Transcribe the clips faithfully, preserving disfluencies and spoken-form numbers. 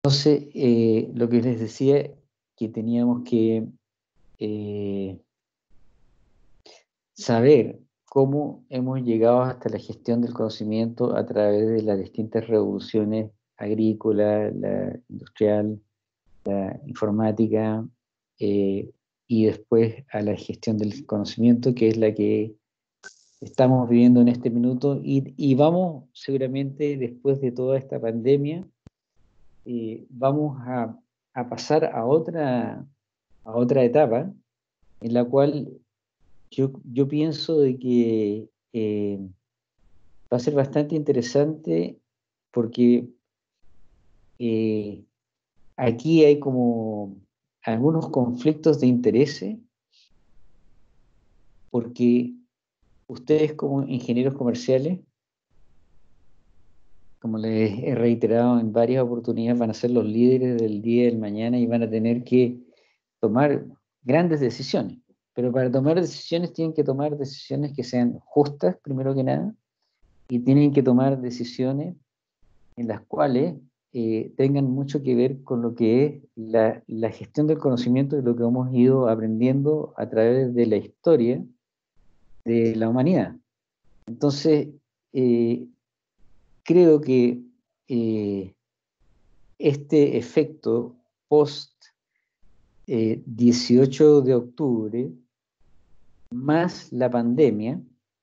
Entonces, eh, lo que les decía, que teníamos que eh, saber cómo hemos llegado hasta la gestión del conocimiento a través de las distintas revoluciones agrícola, la industrial, la informática, eh, y después a la gestión del conocimiento, que es la que estamos viviendo en este minuto, y, y vamos seguramente después de toda esta pandemia, eh, vamos a, a pasar a otra, a otra etapa en la cual yo, yo pienso de que eh, va a ser bastante interesante porque eh, aquí hay como algunos conflictos de intereses, porque ustedes como ingenieros comerciales, como les he reiterado en varias oportunidades, van a ser los líderes del día y del mañana y van a tener que tomar grandes decisiones. Pero para tomar decisiones tienen que tomar decisiones que sean justas, primero que nada, y tienen que tomar decisiones en las cuales eh, tengan mucho que ver con lo que es la, la gestión del conocimiento y lo que hemos ido aprendiendo a través de la historia de la humanidad. Entonces, eh, creo que eh, este efecto post eh, dieciocho de octubre, más la pandemia,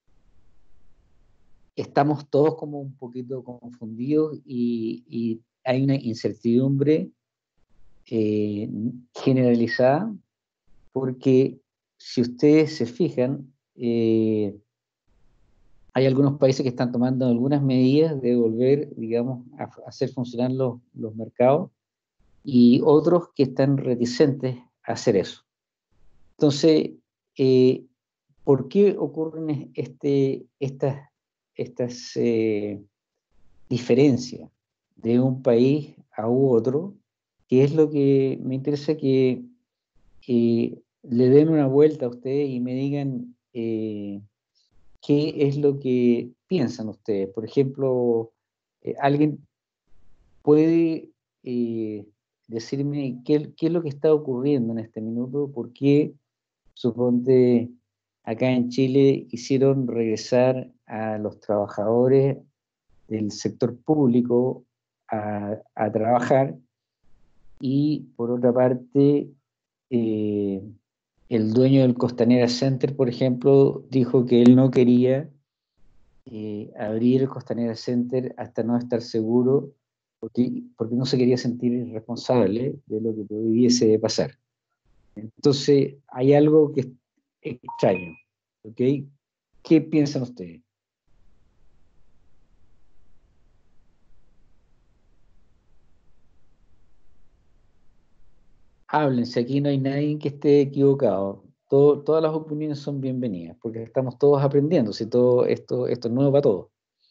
estamos todos como un poquito confundidos y, y hay una incertidumbre eh, generalizada, porque si ustedes se fijan, eh, hay algunos países que están tomando algunas medidas de volver, digamos, a, a hacer funcionar los, los mercados, y otros que están reticentes a hacer eso. Entonces, eh, ¿por qué ocurren este, estas, estas eh, diferencias de un país a otro? Que es lo que me interesa que eh, le den una vuelta a ustedes y me digan eh, qué es lo que piensan ustedes. Por ejemplo, eh, alguien puede eh, decirme qué, qué es lo que está ocurriendo en este minuto, por qué, suponte, acá en Chile hicieron regresar a los trabajadores del sector público a, a trabajar, y por otra parte, eh, el dueño del Costanera Center, por ejemplo, dijo que él no quería eh, abrir el Costanera Center hasta no estar seguro, porque, porque no se quería sentir responsable de lo que pudiese pasar. Entonces, hay algo que es extraño, ¿ok? ¿Qué piensan ustedes? Háblense, aquí no hay nadie que esté equivocado. Todo, todas las opiniones son bienvenidas, porque estamos todos aprendiendo, si todo esto, esto es nuevo para todos.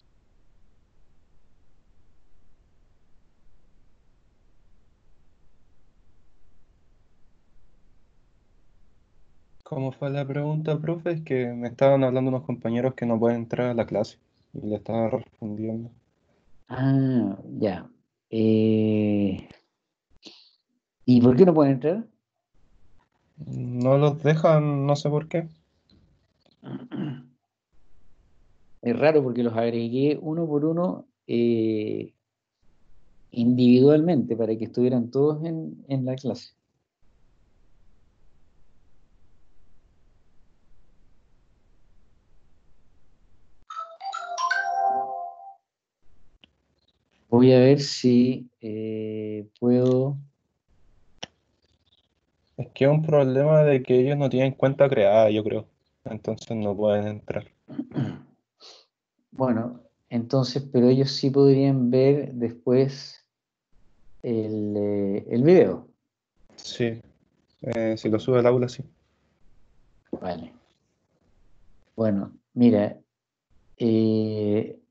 ¿Cómo fue la pregunta, profe? Es que me estaban hablando unos compañeros que no pueden entrar a la clase y le estaba respondiendo. Ah, ya. Eh, ¿y por qué no pueden entrar? No los dejan, no sé por qué. Es raro porque los agregué uno por uno, eh, individualmente, para que estuvieran todos en, en la clase. Voy a ver si eh, puedo. Es que es un problema de que ellos no tienen cuenta creada, yo creo. Entonces no pueden entrar. Bueno, entonces, pero ellos sí podrían ver después el, eh, el video. Sí, eh, si lo sube al aula, sí. Vale. Bueno, mira, eh,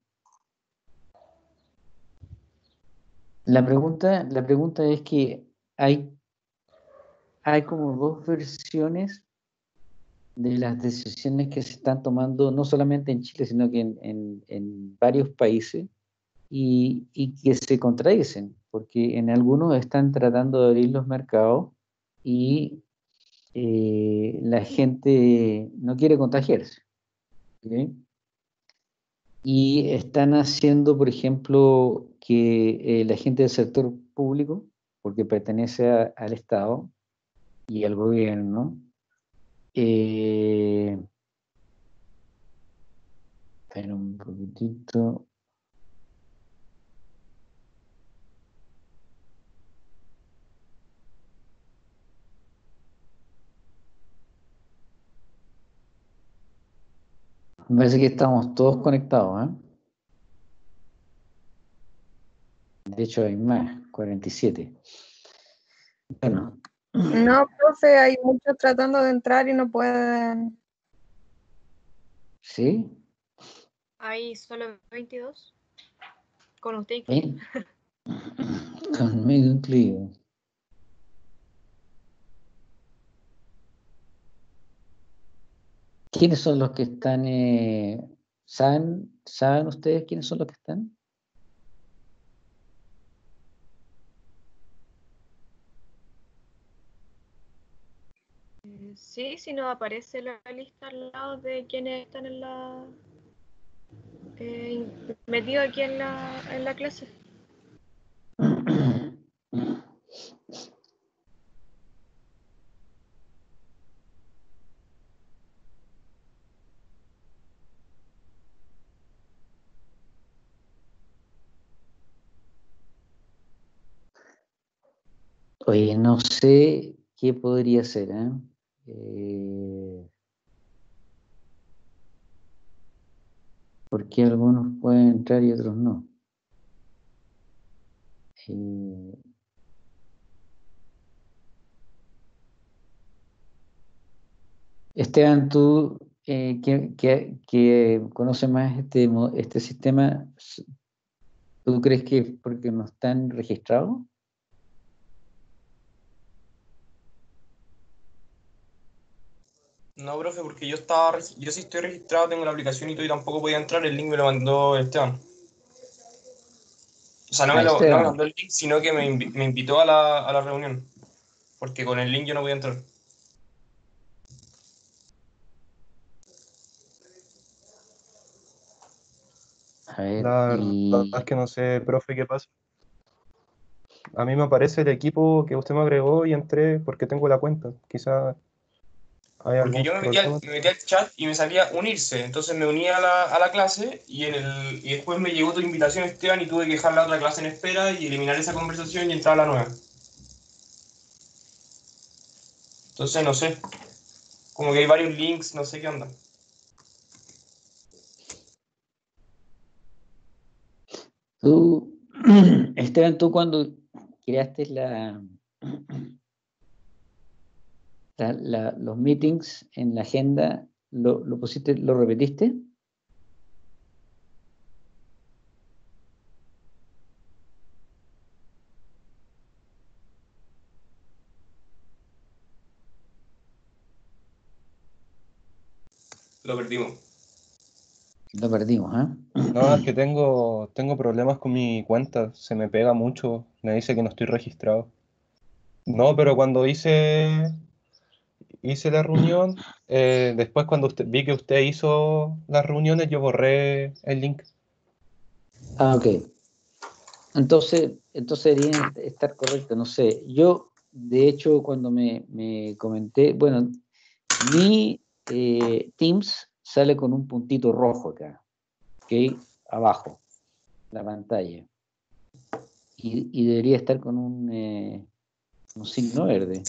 la pregunta, la pregunta es que hay, hay como dos versiones de las decisiones que se están tomando, no solamente en Chile, sino que en, en- en varios países, y, y que se contradicen. porque en algunos están tratando de abrir los mercados y eh, la gente no quiere contagiarse. ¿Ok? Y están haciendo, por ejemplo, que eh, la gente del sector público, porque pertenece a- al Estado y al gobierno, eh, espera un poquitito. Me parece que estamos todos conectados, ¿eh? De hecho, hay más, cuarenta y siete. Bueno, No, profe, hay muchos tratando de entrar y no pueden. ¿sí? Hay solo veintidós. Con usted incluido. Ven. Conmigo incluido. ¿Quiénes son los que están? eh, ¿saben, ¿Saben ustedes quiénes son los que están? Eh, Sí, si nos aparece la lista al lado de quienes están en la eh, metidos aquí en la, en la clase. Oye, no sé qué podría ser, ¿eh? Eh, ¿por qué algunos pueden entrar y otros no? Eh, Esteban, tú eh, que, que- que conoces más este, mo- este sistema, ¿tú crees que es porque no están registrados? No, profe, porque yo estaba, regi- yo sí estoy registrado, tengo la aplicación y todo, y tampoco podía entrar, el link me lo mandó Esteban. O sea, no Ah, me, lo, no me Esteban. mandó el link, sino que me, invi- me invitó a la, a la reunión, porque con el link yo no podía entrar. A ver, La verdad es y que no sé, profe, qué pasa. A mí me aparece el equipo que usted me agregó y entré porque tengo la cuenta. Quizá hay Porque algún yo me metí, al, problema. me metí al chat y me salía unirse, entonces me uní a la, a la clase y, en el, y después me llegó tu invitación, Esteban, y tuve que dejar la otra clase en espera y eliminar esa conversación y entrar a la nueva. Entonces, no sé, como que hay varios links, no sé qué onda. tú, Esteban, tú cuando creaste la, la- la- los meetings en la agenda, ¿lo, lo pusiste, lo repetiste? Lo perdimos. Lo perdimos, ¿ah? No, es que tengo, tengo problemas con mi cuenta. Se me pega mucho. Me dice que no estoy registrado. No, pero cuando hice, hice la reunión, eh, después cuando usted, vi que usted hizo las reuniones, yo borré el link. Ah, ok. Entonces, entonces debería estar correcto, no sé. Yo, de hecho, cuando me, me comenté, bueno, mi eh, Teams sale con un puntito rojo acá, ¿ok? Abajo, la pantalla. Y, y debería estar con un, eh, un signo verde.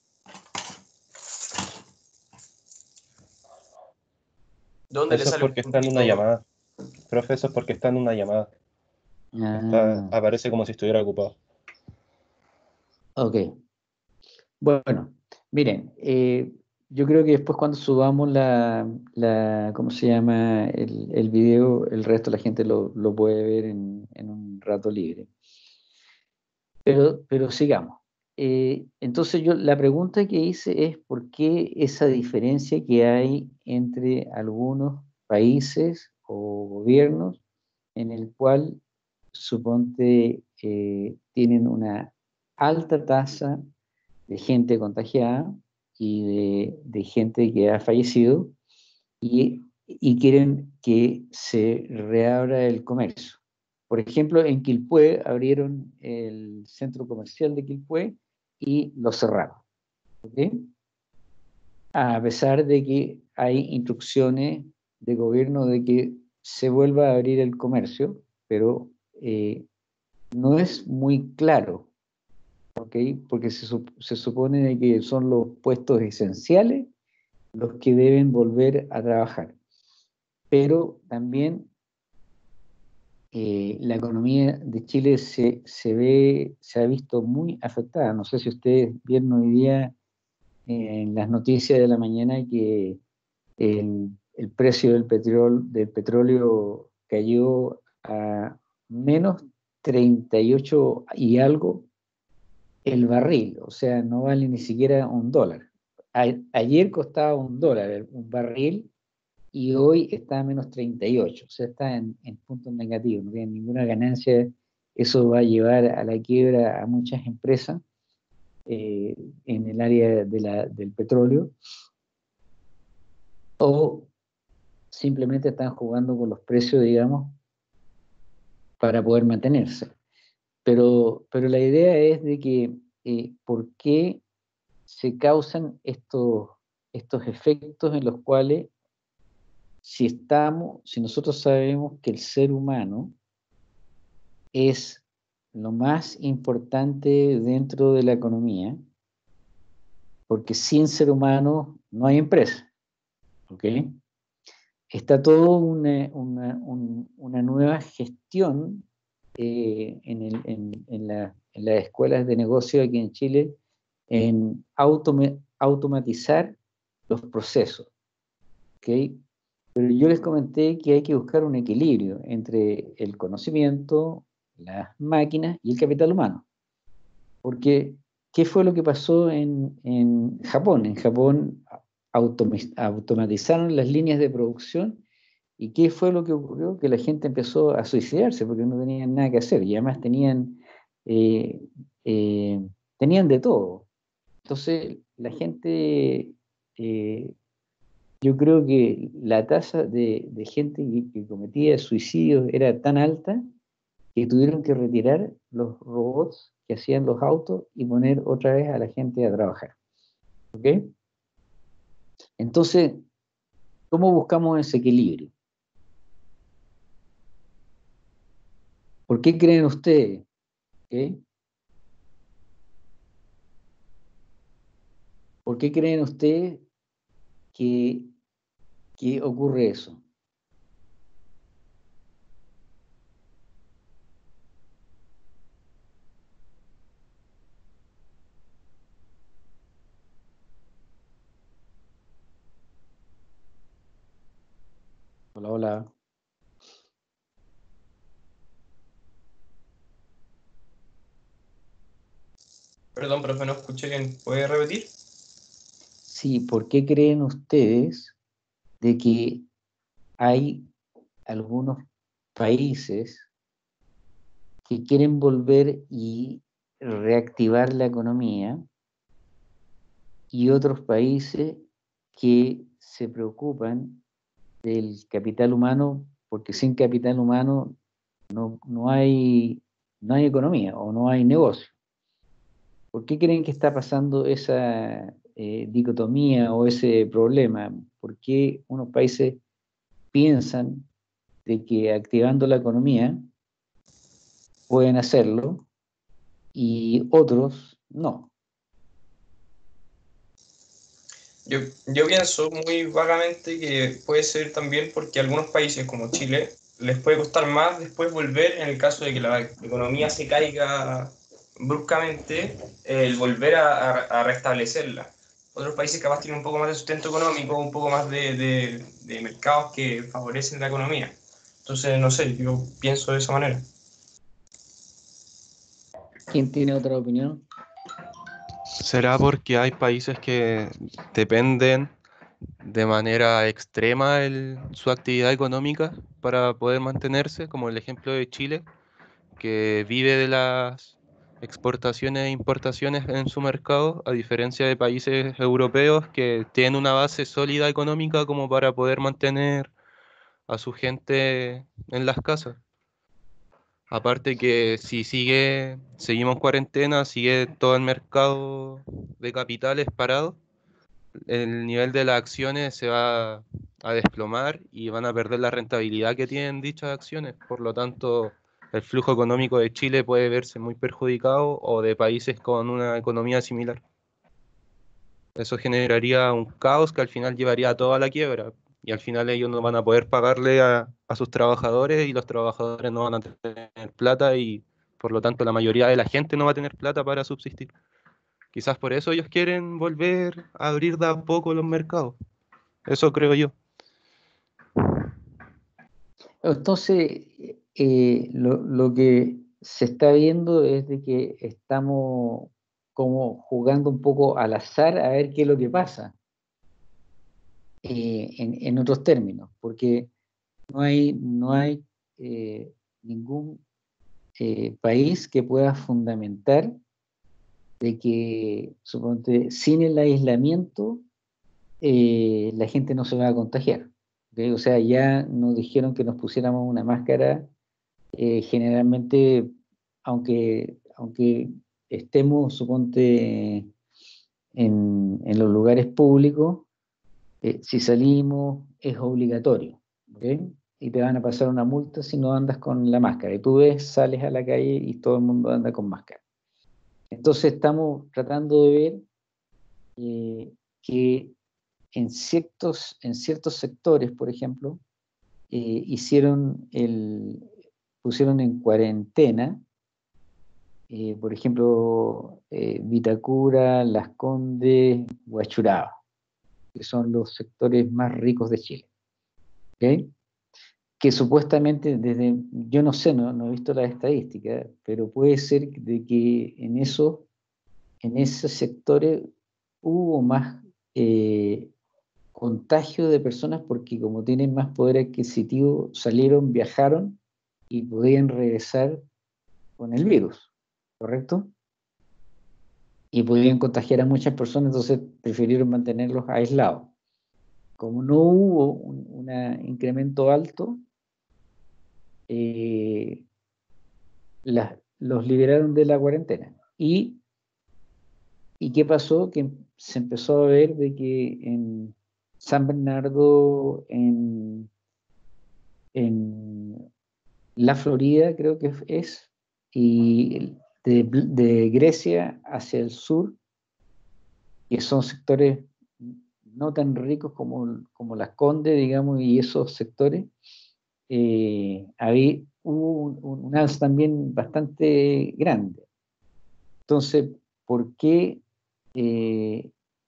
¿Dónde le Eso es sale un porque está en una puntito? llamada. Profe, eso es porque está en una llamada. Está, Ah, aparece como si estuviera ocupado. ok. Bueno, miren, eh, yo creo que después cuando subamos la, la ¿cómo se llama? El, el video, el resto de la gente lo, lo puede ver en, en un rato libre. Pero, pero sigamos. Eh, entonces yo la pregunta que hice es ¿por qué esa diferencia que hay entre algunos países o gobiernos en el cual, suponte, eh, tienen una alta tasa de gente contagiada y de, de gente que ha fallecido y, y quieren que se reabra el comercio. Por ejemplo, en Quilpué abrieron el centro comercial de Quilpué y lo cerraron. ¿Okay? A pesar de que hay instrucciones de gobierno de que se vuelva a abrir el comercio, pero eh, no es muy claro, ¿okay? Porque se, se supone de que son los puestos esenciales los que deben volver a trabajar. Pero también eh, la economía de Chile se, se, ve, se ha visto muy afectada. No sé si ustedes vieron hoy día eh, en las noticias de la mañana que el, el precio del petróleo, del petróleo cayó a menos treinta y ocho y algo el barril, o sea, no vale ni siquiera un dólar. A, ayer costaba un dólar un barril y hoy está a menos treinta y ocho, o sea, está en, en puntos negativos, no tiene ninguna ganancia. Eso va a llevar a la quiebra a muchas empresas eh, en el área de la, del petróleo, o simplemente están jugando con los precios, digamos, para poder mantenerse. Pero, pero la idea es de que, eh, ¿por qué se causan estos, estos efectos en los cuales, si estamos, si nosotros sabemos que el ser humano es lo más importante dentro de la economía, porque sin ser humano no hay empresa, ¿ok? Está todo una, una, un, una nueva gestión eh, en, el, en, en, la, en las escuelas de negocio aquí en Chile, en automa automatizar los procesos, ¿ok? Pero yo les comenté que hay que buscar un equilibrio entre el conocimiento, las máquinas y el capital humano. Porque, ¿qué fue lo que pasó en, en Japón? En Japón automatizaron las líneas de producción. ¿Y qué fue lo que ocurrió? Que la gente empezó a suicidarse porque no tenían nada que hacer y además tenían, eh, eh, tenían de todo. Entonces, la gente, eh, yo creo que la tasa de, de gente que, que cometía suicidios era tan alta que tuvieron que retirar los robots que hacían los autos y poner otra vez a la gente a trabajar. ¿Ok? Entonces, ¿cómo buscamos ese equilibrio? ¿Por qué creen ustedes? ¿Okay? ¿Por qué creen ustedes que, que ocurre eso? Hola, hola. Perdón, profe, no escuché bien. ¿Puede repetir? Sí, ¿por qué creen ustedes de que hay algunos países que quieren volver y reactivar la economía y otros países que se preocupan del capital humano, porque sin capital humano no, no hay, no hay economía o no hay negocio? ¿Por qué creen que está pasando esa eh, dicotomía o ese problema? ¿Por qué unos países piensan de que activando la economía pueden hacerlo y otros no? Yo, yo pienso muy vagamente que puede ser también porque a algunos países como Chile les puede costar más después volver en el caso de que la economía se caiga bruscamente, el volver a, a, a restablecerla. Otros países capaz tienen un poco más de sustento económico, un poco más de, de, de mercados que favorecen la economía. Entonces, no sé, yo pienso de esa manera. ¿Quién tiene otra opinión? ¿Será porque hay países que dependen de manera extrema el- su actividad económica para poder mantenerse, como el ejemplo de Chile, que vive de las exportaciones e importaciones en su mercado, a diferencia de países europeos que tienen una base sólida económica como para poder mantener a su gente en las casas. Aparte que si sigue, seguimos cuarentena, sigue todo el mercado de capitales parado, el nivel de las acciones se va a desplomar y van a perder la rentabilidad que tienen dichas acciones. Por lo tanto, el flujo económico de Chile puede verse muy perjudicado o de países con una economía similar. Eso generaría un caos que al final llevaría a toda la quiebra. Y al final ellos no van a poder pagarle a, a sus trabajadores y los trabajadores no van a tener plata y por lo tanto la mayoría de la gente no va a tener plata para subsistir. Quizás por eso ellos quieren volver a abrir de a poco los mercados. Eso creo yo. Entonces, eh, lo, lo que se está viendo es de que estamos como jugando un poco al azar a ver qué es lo que pasa, eh, en, en otros términos, porque no hay, no hay eh, ningún eh, país que pueda fundamentar de que, suponte, sin el aislamiento, eh, la gente no se va a contagiar. ¿Ok? O sea, ya nos dijeron que nos pusiéramos una máscara, eh, generalmente, aunque, aunque estemos, suponte, en, en los lugares públicos, eh, si salimos es obligatorio, ¿ok? Y te van a pasar una multa si no andas con la máscara. Y tú ves, sales a la calle y todo el mundo anda con máscara. Entonces estamos tratando de ver eh, que en ciertos, en ciertos sectores, por ejemplo, eh, hicieron el, pusieron en cuarentena, eh, por ejemplo, eh, Vitacura, Las Condes, Huachuraba, que son los sectores más ricos de Chile. ¿Okay? Que supuestamente desde, yo no sé, no, no he visto las estadísticas, pero puede ser de que en, eso, en esos sectores hubo más eh, contagio de personas porque como tienen más poder adquisitivo, salieron, viajaron y podían regresar con el virus, ¿correcto? Y podían contagiar a muchas personas, entonces prefirieron mantenerlos aislados. Como no hubo un una incremento alto, eh, las, los liberaron de la cuarentena. ¿Y, ¿Y qué pasó? Que se empezó a ver de que en San Bernardo, en, en la Florida creo que es, y de, de Grecia hacia el sur, que son sectores no tan ricos como, como Las Condes, digamos, y esos sectores, eh, había, hubo un, un alza también bastante grande. Entonces, ¿por qué, eh,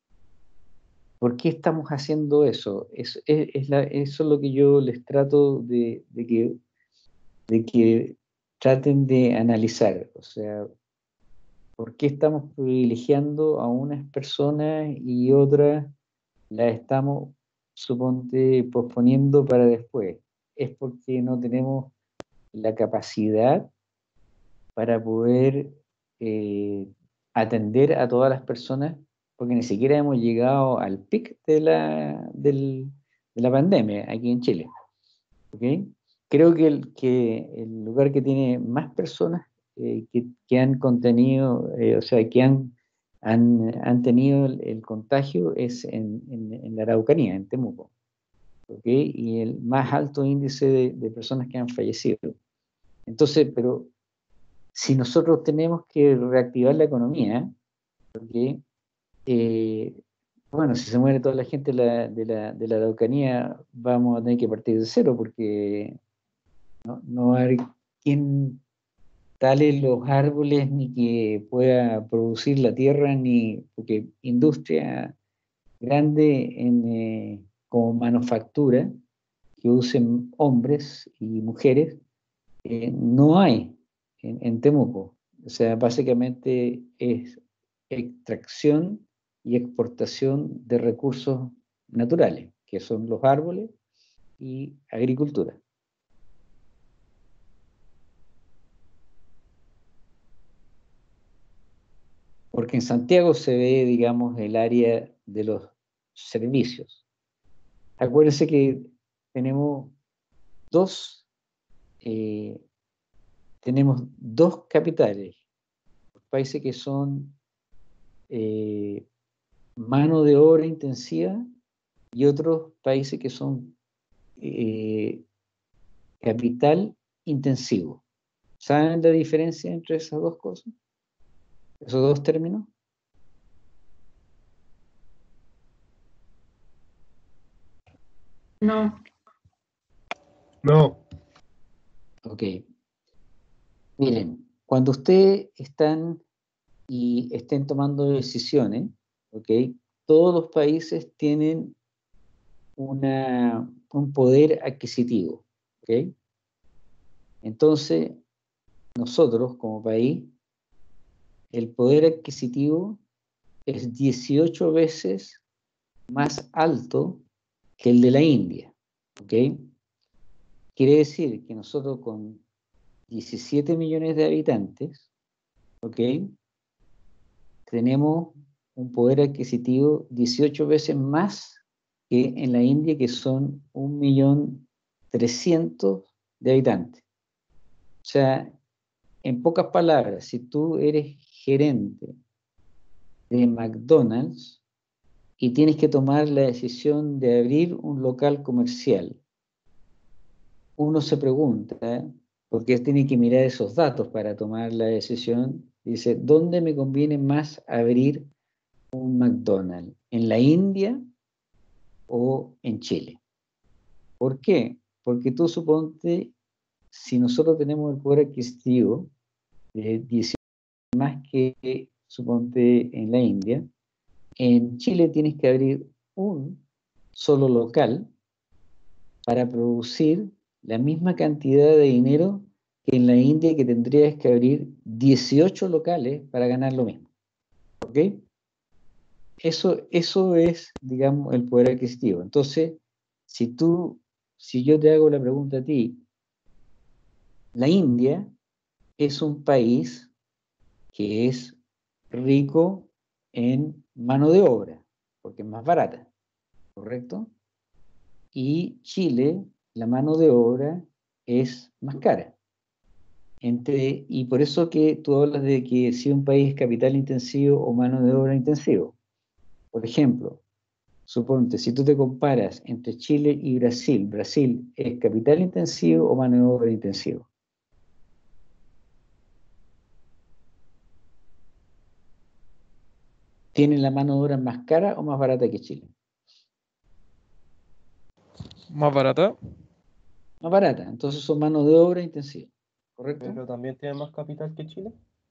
¿por qué estamos haciendo eso? Es, es, es la, eso es lo que yo les trato de, de, que, de que traten de analizar. O sea, ¿por qué estamos privilegiando a unas personas y otras las estamos, suponte, posponiendo para después? Es porque no tenemos la capacidad para poder eh, atender a todas las personas, porque ni siquiera hemos llegado al pic de la, del, de la pandemia aquí en Chile. ¿Okay? Creo que el, que el lugar que tiene más personas eh, que, que, han contenido, eh, o sea, que han, han, han tenido el, el, contagio es en, en, en la Araucanía, en Temuco. ¿Okay? Y el más alto índice de, de personas que han fallecido. Entonces, pero si nosotros tenemos que reactivar la economía, porque, eh, bueno, si se muere toda la gente de la, de, la, de la Araucanía, vamos a tener que partir de cero, porque no, no va a haber quien tale los árboles, ni que pueda producir la tierra, ni porque industria grande en, eh, como manufactura, que usen hombres y mujeres, eh, no hay en, en Temuco. O sea, básicamente es extracción y exportación de recursos naturales, que son los árboles y agricultura. porque en Santiago se ve, digamos, el área de los servicios. Acuérdense que tenemos dos, eh, tenemos dos capitales, países que son eh, mano de obra intensiva y otros países que son eh, capital intensivo. ¿Saben la diferencia entre esas dos cosas? ¿Esos dos términos? No. No. Ok. Miren, cuando ustedes están y estén tomando decisiones, ok, todos los países tienen una, un poder adquisitivo, ok. Entonces, nosotros como país, el poder adquisitivo es dieciocho veces más alto que el de la India, ¿ok? Quiere decir que nosotros con diecisiete millones de habitantes, ¿ok? Tenemos un poder adquisitivo dieciocho veces más que en la India, que son un millón trescientos de habitantes. O sea, en pocas palabras, si tú eres gerente de McDonald's y tienes que tomar la decisión de abrir un local comercial, uno se pregunta, ¿eh? Porque tiene que mirar esos datos para tomar la decisión. Dice, ¿dónde me conviene más abrir un McDonald's? ¿En la India o en Chile? ¿Por qué? Porque tú suponte, si nosotros tenemos el poder adquisitivo de dieciocho más que suponte en la India, en Chile tienes que abrir un solo local para producir la misma cantidad de dinero que en la India, que tendrías que abrir dieciocho locales para ganar lo mismo. ¿Ok? Eso, eso es, digamos, el poder adquisitivo. Entonces, si tú, si yo te hago la pregunta a ti, la India es un país que es rico en mano de obra, porque es más barata, ¿correcto? Y Chile, la mano de obra es más cara. Entre, y por eso que tú hablas de que si un país es capital intensivo o mano de obra intensivo. Por ejemplo, suponte, si tú te comparas entre Chile y Brasil, ¿Brasil es capital intensivo o mano de obra intensivo? ¿Tienen la mano de obra más cara o más barata que Chile? ¿Más barata? Más barata, entonces son mano de obra intensiva, ¿correcto? Pero también tiene más capital que Chile.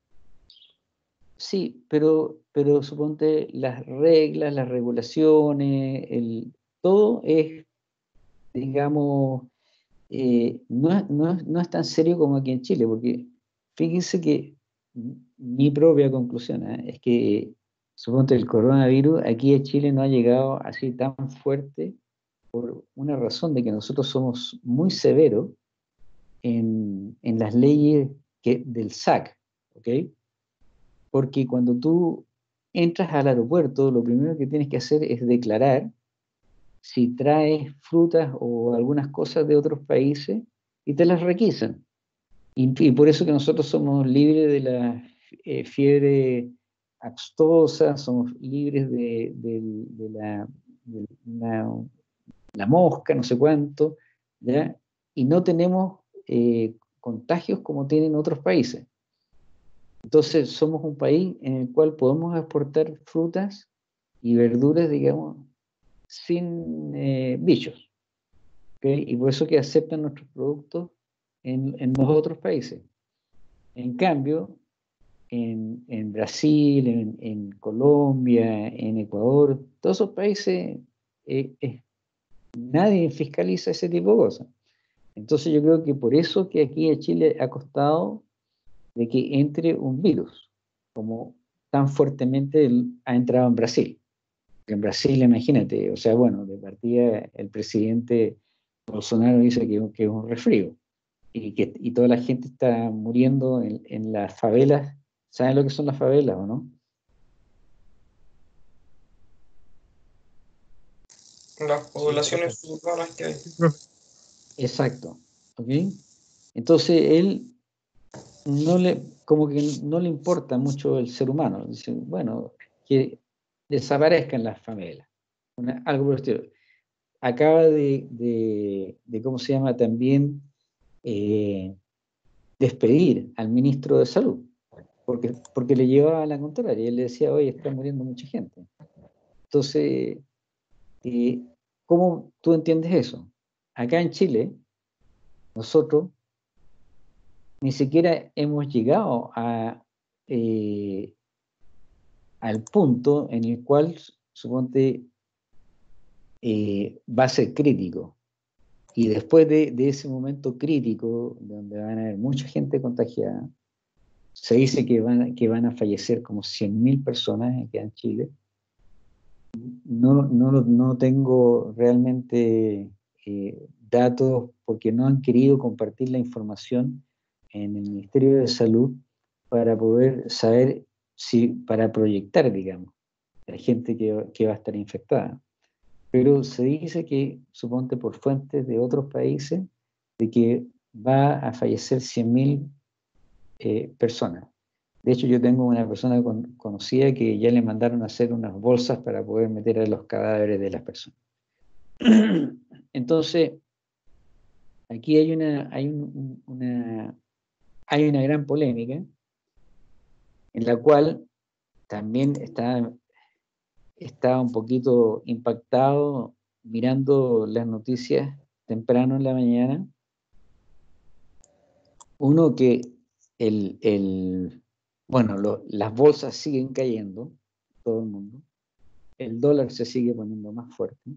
Sí, pero, pero suponte las reglas, las regulaciones, el, todo es, digamos, eh, no, es- no, es- no es tan serio como aquí en Chile, porque fíjense que mi propia conclusión, ¿eh? Es que suponte el coronavirus aquí en Chile no ha llegado así tan fuerte por una razón de que nosotros somos muy severos en, en las leyes que, del S A C, ¿ok? Porque cuando tú entras al aeropuerto, lo primero que tienes que hacer es declarar si traes frutas o algunas cosas de otros países y te las requisan. Y, y por eso que nosotros somos libres de la eh, fiebre aftosa, somos libres de, de- de la, de la, la mosca, no sé cuánto, ¿ya? Y no tenemos eh, contagios como tienen otros países. Entonces somos un país en el cual podemos exportar frutas y verduras, digamos, sin eh, bichos, ¿ok? Y por eso que aceptan nuestros productos en, en los otros países. En cambio, en, en Brasil, en, en Colombia, en Ecuador, todos esos países, eh, eh, nadie fiscaliza ese tipo de cosas. Entonces yo creo que por eso que aquí en Chile ha costado de que entre un virus, como tan fuertemente el- ha entrado en Brasil. En Brasil, imagínate, o sea, bueno, de partida el presidente Bolsonaro dice que, que es un resfrío y que y toda la gente está muriendo en, en las favelas. ¿Saben lo que son las favelas o no? las poblaciones urbanas que hay. Exacto. ¿Ok? Entonces él no le, como que no le importa mucho el ser humano. Dice, bueno, que desaparezcan las favelas. Una- algo por el estilo. Acaba de, de, de, ¿cómo se llama? También eh, despedir al ministro de Salud, porque, porque le llevaba la contraria. Y él le decía, oye, está muriendo mucha gente. Entonces, eh, ¿cómo tú entiendes eso? Acá en Chile, nosotros ni siquiera hemos llegado a, eh, al punto en el cual, suponte, eh, va a ser crítico. Y después de, de ese momento crítico, donde van a haber mucha gente contagiada, se dice que van, que van a fallecer como cien mil personas aquí en Chile. No, no, no tengo realmente eh, datos porque no han querido compartir la información en el Ministerio de Salud para poder saber si, para proyectar, digamos, la gente que, que va a estar infectada. Pero se dice que, suponte por fuentes de otros países, de que va a fallecer cien mil eh, personas. De hecho, yo tengo una persona con, conocida que ya le mandaron a hacer unas bolsas para poder meter a los cadáveres de las personas. Entonces, aquí hay una, hay un, una, hay una gran polémica en la cual también está, está un poquito impactado mirando las noticias temprano en la mañana. Uno que el, el bueno, lo, las bolsas siguen cayendo, todo el mundo. El dólar se sigue poniendo más fuerte.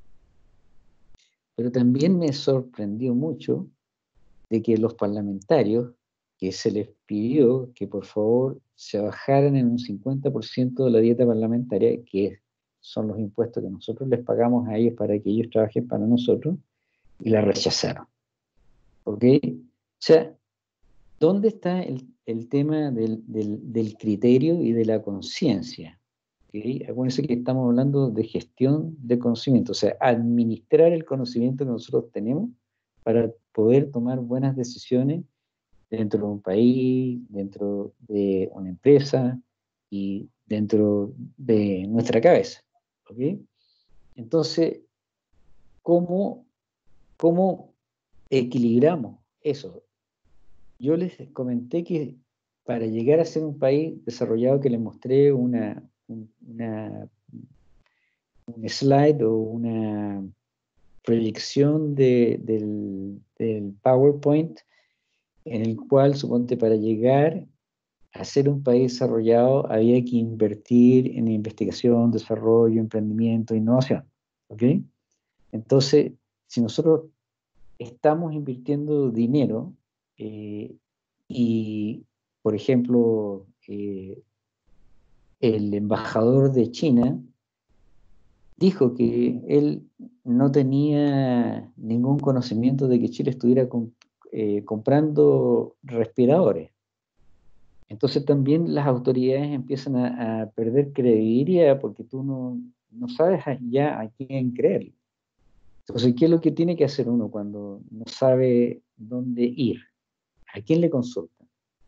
Pero también me sorprendió mucho de que los parlamentarios, que se les pidió que por favor se bajaran en un cincuenta por ciento de la dieta parlamentaria, que son los impuestos que nosotros les pagamos a ellos para que ellos trabajen para nosotros, y la rechazaron. ¿Ok? O sea, ¿dónde está el, el tema del, del, del criterio y de la conciencia? ¿Okay? Acuérdense que estamos hablando de gestión de conocimiento, o sea, administrar el conocimiento que nosotros tenemos para poder tomar buenas decisiones dentro de un país, dentro de una empresa y dentro de nuestra cabeza. ¿Okay? Entonces, ¿cómo, cómo equilibramos eso? Yo les comenté que para llegar a ser un país desarrollado, que les mostré una, una, un slide o una proyección de, del, del PowerPoint en el cual, suponte, para llegar a ser un país desarrollado había que invertir en investigación, desarrollo, emprendimiento, innovación. ¿Ok? Entonces, si nosotros estamos invirtiendo dinero eh, y, por ejemplo, eh, el embajador de China dijo que él no tenía ningún conocimiento de que Chile estuviera con, eh, comprando respiradores. Entonces también las autoridades empiezan a, a perder credibilidad porque tú no, no sabes ya a quién creer. Entonces, ¿qué es lo que tiene que hacer uno cuando no sabe dónde ir? ¿A quién le consulta?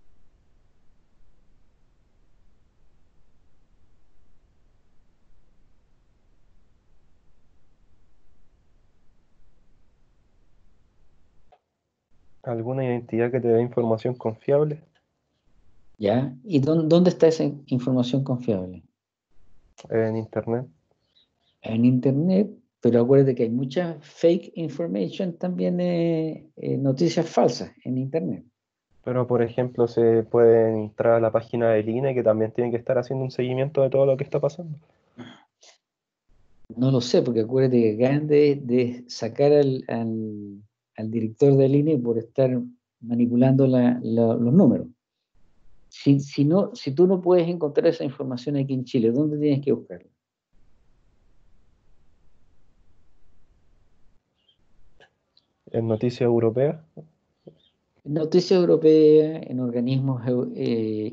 ¿Alguna identidad que te dé información confiable? ¿Ya? ¿Y dónde, dónde está esa información confiable? En internet. En internet, pero acuérdate que hay mucha fake information también, eh, eh, noticias falsas en internet. Pero, por ejemplo, se puede entrar a la página del I N E que también tiene que estar haciendo un seguimiento de todo lo que está pasando. No lo sé, porque acuérdate que acaban de, de sacar al, al, al director del I N E por estar manipulando la, la, los números. Si, si, no, si tú no puedes encontrar esa información aquí en Chile, ¿dónde tienes que buscarla? En noticias europeas. En noticias europeas, en organismos eh,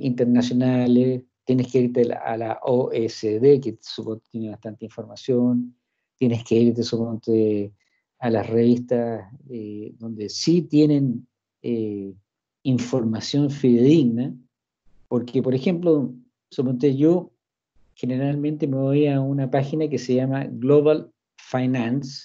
internacionales, tienes que irte a la, a la O E C D, que supongo tiene bastante información, tienes que irte, suponte, a las revistas eh, donde sí tienen eh, información fidedigna, porque, por ejemplo, suponte yo generalmente me voy a una página que se llama Global Finance,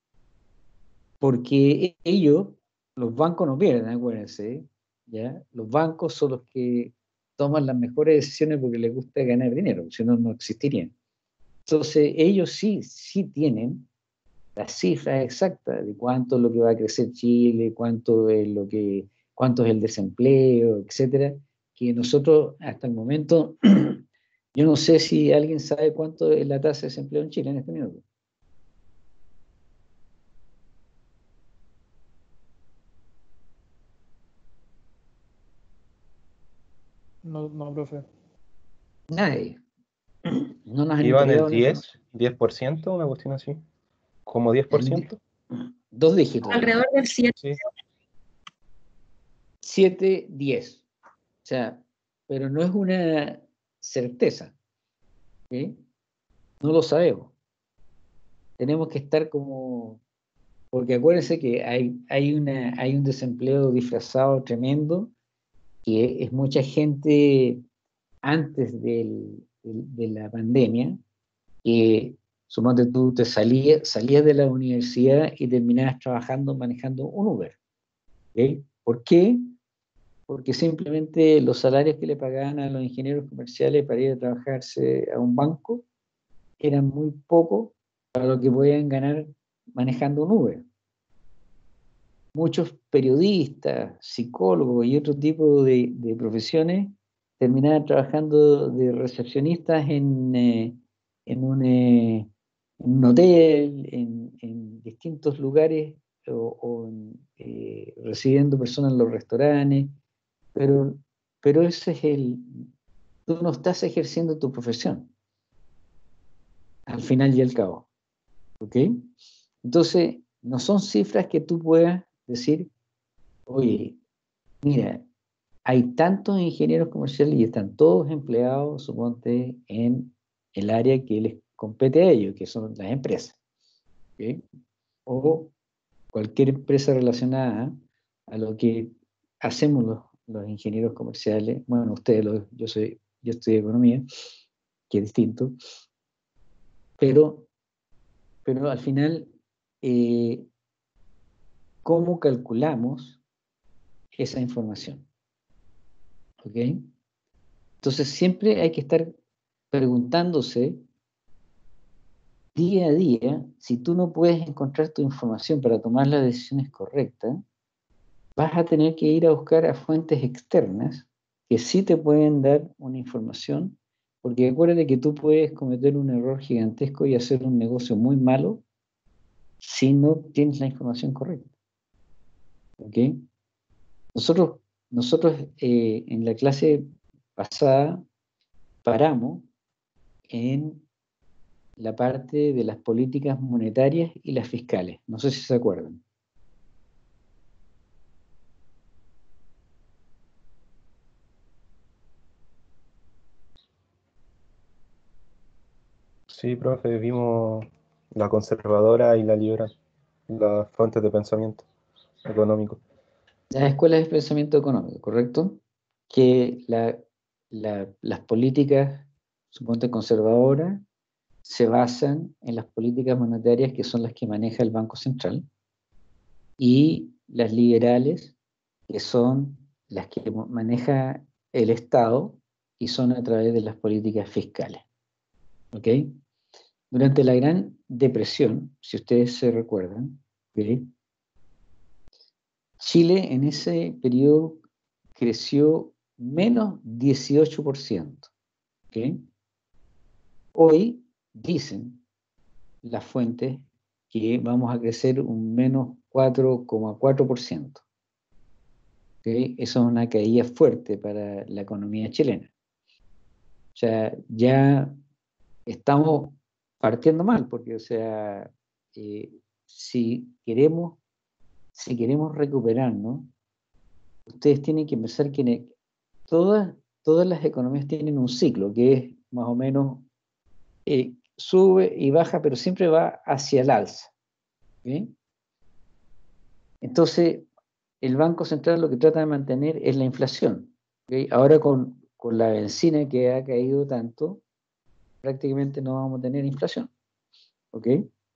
porque ellos, los bancos no pierden, acuérdense, ¿ya? Los bancos son los que toman las mejores decisiones porque les gusta ganar dinero, si no, no existirían. Entonces, ellos sí, sí tienen las cifras exactas de cuánto es lo que va a crecer Chile, cuánto es lo que, cuánto es el desempleo, etcétera, que nosotros hasta el momento, yo no sé si alguien sabe cuánto es la tasa de desempleo en Chile en este minuto. No, no, profe. Nadie. No nos han Iba en el entregado la diez, información. diez por ciento, una cuestión así. Como diez por ciento. Dos dígitos. Alrededor del siete. Sí. siete, diez. O sea, pero no es una certeza. ¿Sí? No lo sabemos. Tenemos que estar como... Porque acuérdense que hay, hay, una, hay un desempleo disfrazado tremendo, que es mucha gente antes del, del, de la pandemia, que suponte tú te salías, salías de la universidad y terminabas trabajando manejando un Uber. ¿Okay? ¿Por qué? Porque simplemente los salarios que le pagaban a los ingenieros comerciales para ir a trabajarse a un banco eran muy pocos para lo que podían ganar manejando un Uber. Muchos periodistas, psicólogos y otro tipo de, de profesiones terminaban trabajando de recepcionistas en, eh, en, un, eh, en un hotel, en, en distintos lugares, o, o en, eh, recibiendo personas en los restaurantes, pero, pero ese es el... Tú no estás ejerciendo tu profesión, al final y al cabo. ¿Ok? Entonces, no son cifras que tú puedas decir, oye, mira, hay tantos ingenieros comerciales y están todos empleados, suponte, en el área que les compete a ellos, que son las empresas. ¿Ok? O cualquier empresa relacionada a lo que hacemos los, los ingenieros comerciales. Bueno, ustedes, lo, yo, soy, yo estudio economía, que es distinto, pero, pero al final, eh, ¿cómo calculamos esa información? ¿Ok? Entonces siempre hay que estar preguntándose día a día, si tú no puedes encontrar tu información para tomar las decisiones correctas, vas a tener que ir a buscar a fuentes externas que sí te pueden dar una información, porque acuérdate que tú puedes cometer un error gigantesco y hacer un negocio muy malo si no tienes la información correcta. ¿Ok? Nosotros, nosotros eh, en la clase pasada paramos en la parte de las políticas monetarias y las fiscales. No sé si se acuerdan. Sí, profe, vimos la conservadora y la liberal, las fuentes de pensamiento económico. Las escuelas de pensamiento económico, ¿correcto? Que la, la, las políticas, suponte conservadoras, se basan en las políticas monetarias que son las que maneja el Banco Central, y las liberales, que son las que maneja el Estado y son a través de las políticas fiscales. ¿Ok? Durante la Gran Depresión, si ustedes se recuerdan, ¿okay? Chile en ese periodo creció menos dieciocho por ciento. ¿Okay? Hoy dicen las fuentes que vamos a crecer un menos cuatro coma cuatro por ciento. ¿Okay? Eso es una caída fuerte para la economía chilena. O sea, ya estamos partiendo mal, porque, o sea, eh, si queremos, si queremos recuperarnos, ustedes tienen que pensar que todas, todas las economías tienen un ciclo, que es más o menos, eh, sube y baja, pero siempre va hacia el alza. ¿Okay? Entonces, el Banco Central lo que trata de mantener es la inflación. ¿Okay? Ahora con, con la benzina que ha caído tanto, prácticamente no vamos a tener inflación. ¿Ok?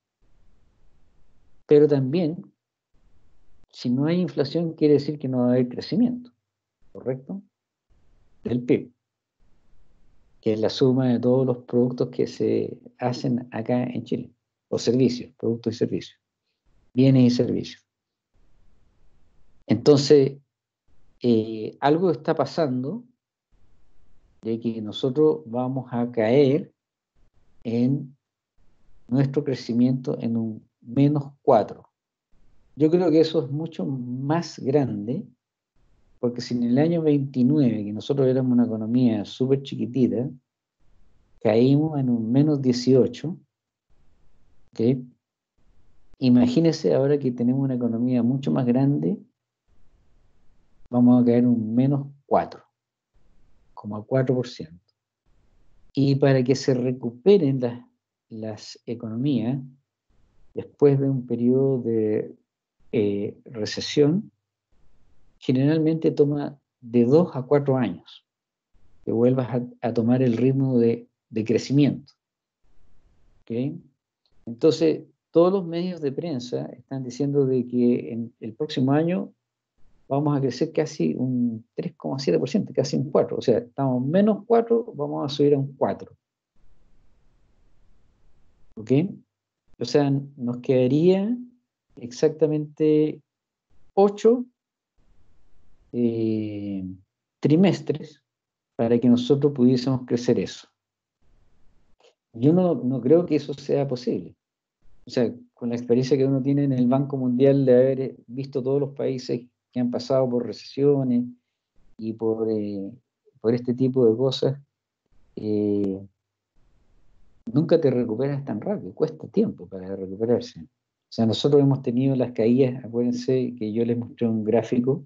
Pero también, si no hay inflación, quiere decir que no va a haber crecimiento, ¿correcto? Del P I B, que es la suma de todos los productos que se hacen acá en Chile, o servicios, productos y servicios, bienes y servicios. Entonces, eh, algo está pasando de que nosotros vamos a caer en nuestro crecimiento en un menos cuatro. Yo creo que eso es mucho más grande, porque si en el año veintinueve, que nosotros éramos una economía súper chiquitita, caímos en un menos dieciocho, ¿okay? Imagínense ahora que tenemos una economía mucho más grande, vamos a caer un menos cuatro coma cuatro por ciento. Y para que se recuperen las, las economías, después de un periodo de eh, recesión, generalmente toma de dos a cuatro años que vuelvas a, a tomar el ritmo de, de crecimiento. ¿Okay? Entonces, todos los medios de prensa están diciendo de que en el próximo año vamos a crecer casi un tres coma siete por ciento, casi un cuatro por ciento. O sea, estamos menos cuatro, vamos a subir a un cuatro. ¿Ok? O sea, nos quedaría exactamente ocho eh, trimestres para que nosotros pudiésemos crecer eso. Yo no, no creo que eso sea posible. O sea, con la experiencia que uno tiene en el Banco Mundial de haber visto todos los países que han pasado por recesiones y por, eh, por este tipo de cosas, eh, nunca te recuperas tan rápido, cuesta tiempo para recuperarse. O sea, nosotros hemos tenido las caídas, acuérdense que yo les mostré un gráfico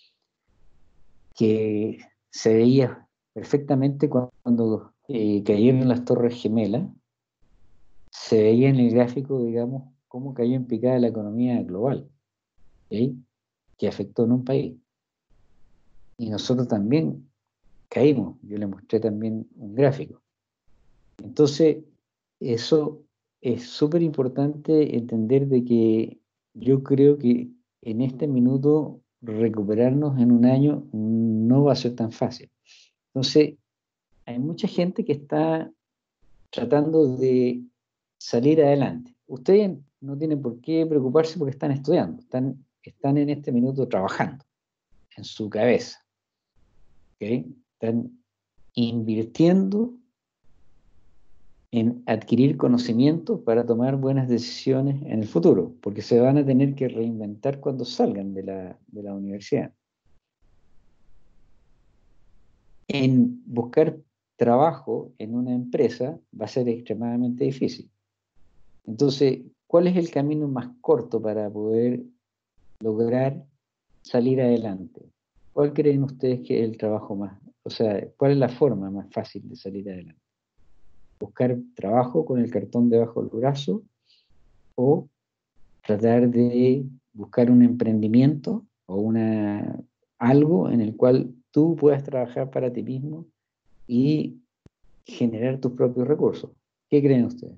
que se veía perfectamente cuando eh, cayeron las Torres Gemelas, se veía en el gráfico, digamos, cómo cayó en picada la economía global, ¿sí? Que afectó en un país. Y nosotros también caímos, yo le mostré también un gráfico. Entonces, eso es súper importante entender de que yo creo que en este minuto recuperarnos en un año no va a ser tan fácil. Entonces, hay mucha gente que está tratando de salir adelante. Ustedes no tienen por qué preocuparse porque están estudiando, están, están en este minuto trabajando en su cabeza. ¿Okay? Están invirtiendo en adquirir conocimiento para tomar buenas decisiones en el futuro, porque se van a tener que reinventar cuando salgan de la, de la universidad. En buscar trabajo en una empresa va a ser extremadamente difícil. Entonces, ¿cuál es el camino más corto para poder lograr salir adelante? ¿Cuál creen ustedes que es el trabajo más, o sea, cuál es la forma más fácil de salir adelante? ¿Buscar trabajo con el cartón debajo del brazo o tratar de buscar un emprendimiento o una, algo en el cual tú puedas trabajar para ti mismo y generar tus propios recursos? ¿Qué creen ustedes?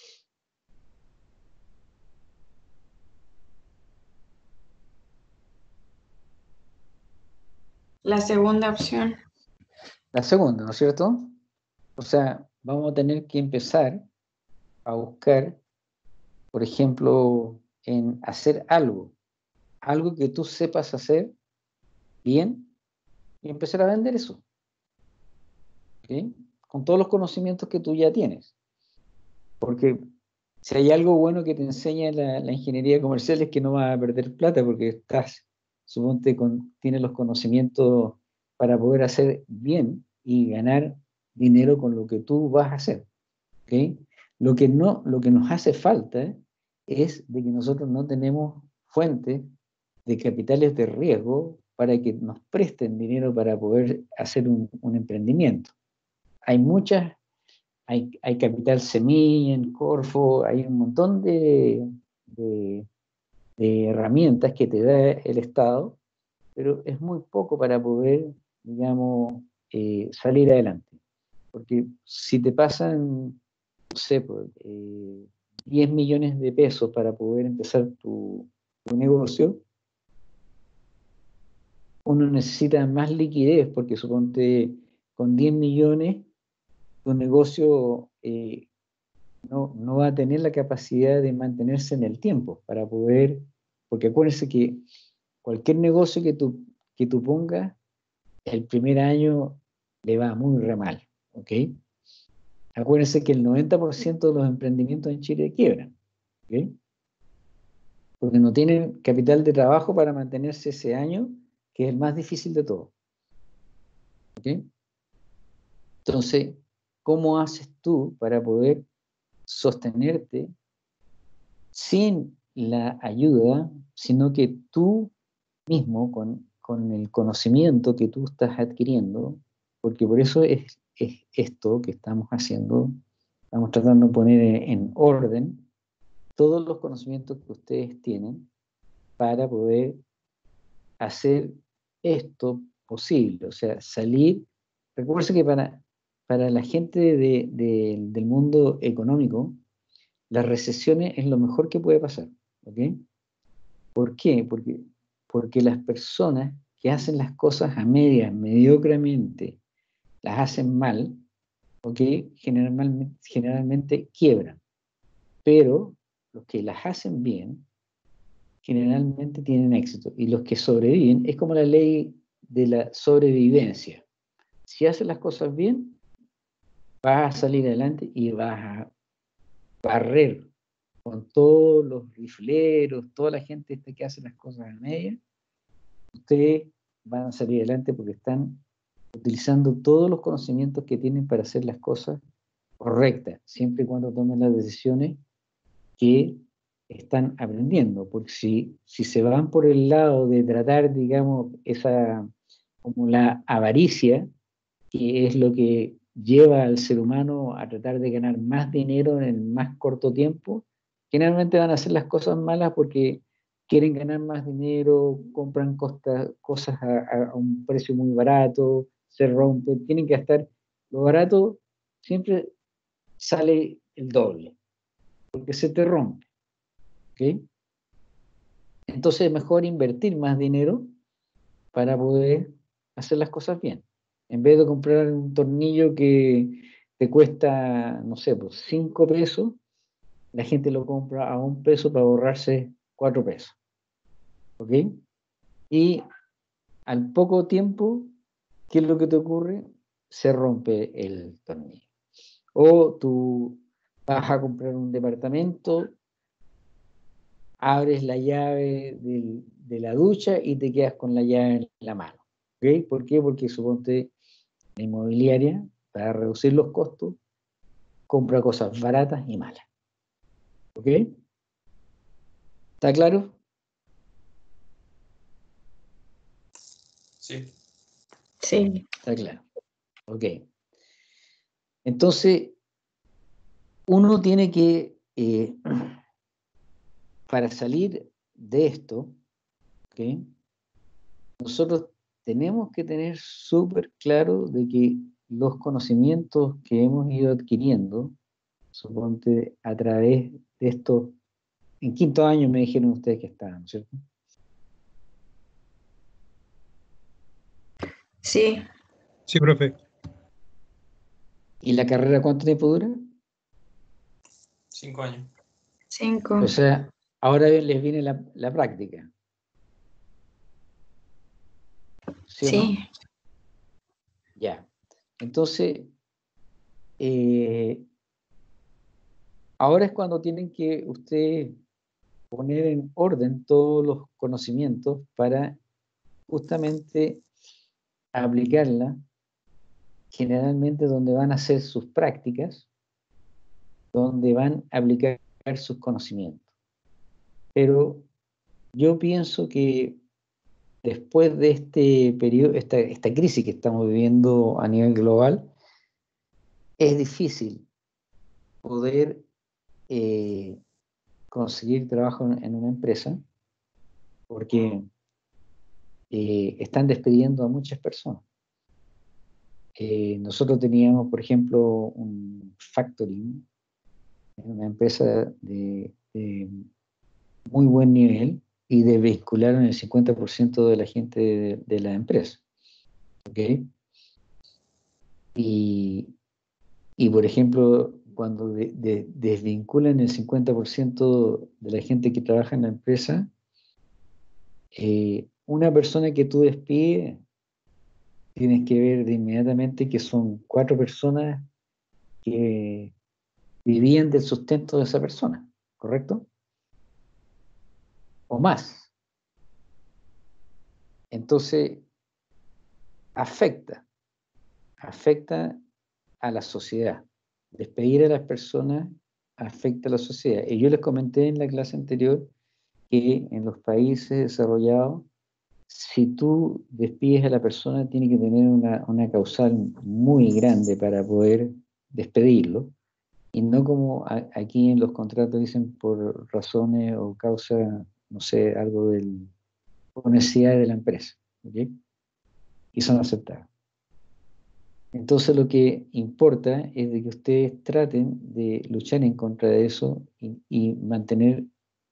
La segunda opción. La segunda, ¿no es cierto? O sea, vamos a tener que empezar a buscar, por ejemplo, en hacer algo, algo que tú sepas hacer bien y empezar a vender eso, ¿okay? Con todos los conocimientos que tú ya tienes. Porque si hay algo bueno que te enseña la, la ingeniería comercial es que no vas a perder plata porque estás, suponte, con, tienes los conocimientos para poder hacer bien y ganar dinero con lo que tú vas a hacer. ¿Okay? Lo que no, lo que nos hace falta es de que nosotros no tenemos fuentes de capitales de riesgo para que nos presten dinero para poder hacer un, un emprendimiento. Hay muchas hay, hay capital semilla en Corfo, hay un montón de, de, de herramientas que te da el Estado, pero es muy poco para poder, digamos, eh, salir adelante. Porque si te pasan, no sé, pues, eh, diez millones de pesos para poder empezar tu, tu negocio, uno necesita más liquidez, porque suponte con diez millones tu negocio eh, no, no va a tener la capacidad de mantenerse en el tiempo para poder, porque acuérdense que cualquier negocio que tú, que tú pongas, el primer año le va muy re mal, ¿ok? Acuérdense que el noventa por ciento de los emprendimientos en Chile quiebran, ¿ok? Porque no tienen capital de trabajo para mantenerse ese año, que es el más difícil de todo, ¿ok? Entonces, ¿cómo haces tú para poder sostenerte sin la ayuda, sino que tú mismo, con, con el conocimiento que tú estás adquiriendo, porque por eso es, es esto que estamos haciendo, estamos tratando de poner en, en orden todos los conocimientos que ustedes tienen para poder hacer esto posible, o sea, salir. Recuerden que para, para la gente de, de, del mundo económico, las recesiones es lo mejor que puede pasar, ¿ok? ¿Por qué? Porque, porque las personas que hacen las cosas a medias, mediocremente, las hacen mal, ¿ok? Generalmente, generalmente quiebran, pero los que las hacen bien, generalmente tienen éxito, y los que sobreviven, es como la ley de la sobrevivencia. Si haces las cosas bien, vas a salir adelante y vas a barrer con todos los rifleros, toda la gente esta que hace las cosas a media. Ustedes van a salir adelante porque están utilizando todos los conocimientos que tienen para hacer las cosas correctas, siempre y cuando tomen las decisiones que están aprendiendo, porque si, si se van por el lado de tratar, digamos, esa, como la avaricia, que es lo que lleva al ser humano a tratar de ganar más dinero en el más corto tiempo, generalmente van a hacer las cosas malas porque quieren ganar más dinero, compran costa, cosas a, a un precio muy barato, se rompen, tienen que gastar. Lo barato siempre sale el doble, porque se te rompe, ¿ok? Entonces es mejor invertir más dinero para poder hacer las cosas bien. En vez de comprar un tornillo que te cuesta, no sé, pues cinco pesos, la gente lo compra a un peso para ahorrarse cuatro pesos. ¿Ok? Y al poco tiempo, ¿qué es lo que te ocurre? Se rompe el tornillo. O tú vas a comprar un departamento, abres la llave del, de la ducha y te quedas con la llave en la mano. ¿Ok? ¿Por qué? Porque suponte la inmobiliaria, para reducir los costos, compra cosas baratas y malas. ¿Ok? ¿Está claro? Sí. Sí. Está claro. Ok. Entonces, uno tiene que, eh, para salir de esto, ¿ok? Nosotros tenemos que tener súper claro de que los conocimientos que hemos ido adquiriendo, suponte a través de esto, en quinto año me dijeron ustedes que estaban, ¿cierto? Sí. Sí, profe. ¿Y la carrera cuánto tiempo dura? Cinco años. Cinco. O sea, ahora les viene la, la práctica. ¿Sí o no? Sí. Ya. Entonces, eh, ahora es cuando tienen que ustedes poner en orden todos los conocimientos para justamente aplicarla, generalmente donde van a hacer sus prácticas, donde van a aplicar sus conocimientos. Pero yo pienso que después de este periodo, esta, esta crisis que estamos viviendo a nivel global, es difícil poder eh, conseguir trabajo en, en una empresa, porque eh, están despidiendo a muchas personas. Eh, nosotros teníamos, por ejemplo, un factoring, una empresa de, de muy buen nivel, y desvincularon el cincuenta por ciento de la gente de, de la empresa. ¿Okay? Y, y, por ejemplo, cuando de, de, desvinculan el cincuenta por ciento de la gente que trabaja en la empresa, eh, una persona que tú despides, tienes que ver de inmediatamente que son cuatro personas que vivían del sustento de esa persona, ¿correcto? O más. Entonces, afecta, afecta a la sociedad. Despedir a las personas afecta a la sociedad. Y yo les comenté en la clase anterior que en los países desarrollados, si tú despides a la persona, tiene que tener una, una causal muy grande para poder despedirlo, y no como a, aquí en los contratos dicen por razones o causa, no sé, algo del, por necesidad de la empresa, ¿okay? Y son aceptadas. Entonces lo que importa es de que ustedes traten de luchar en contra de eso y, y mantener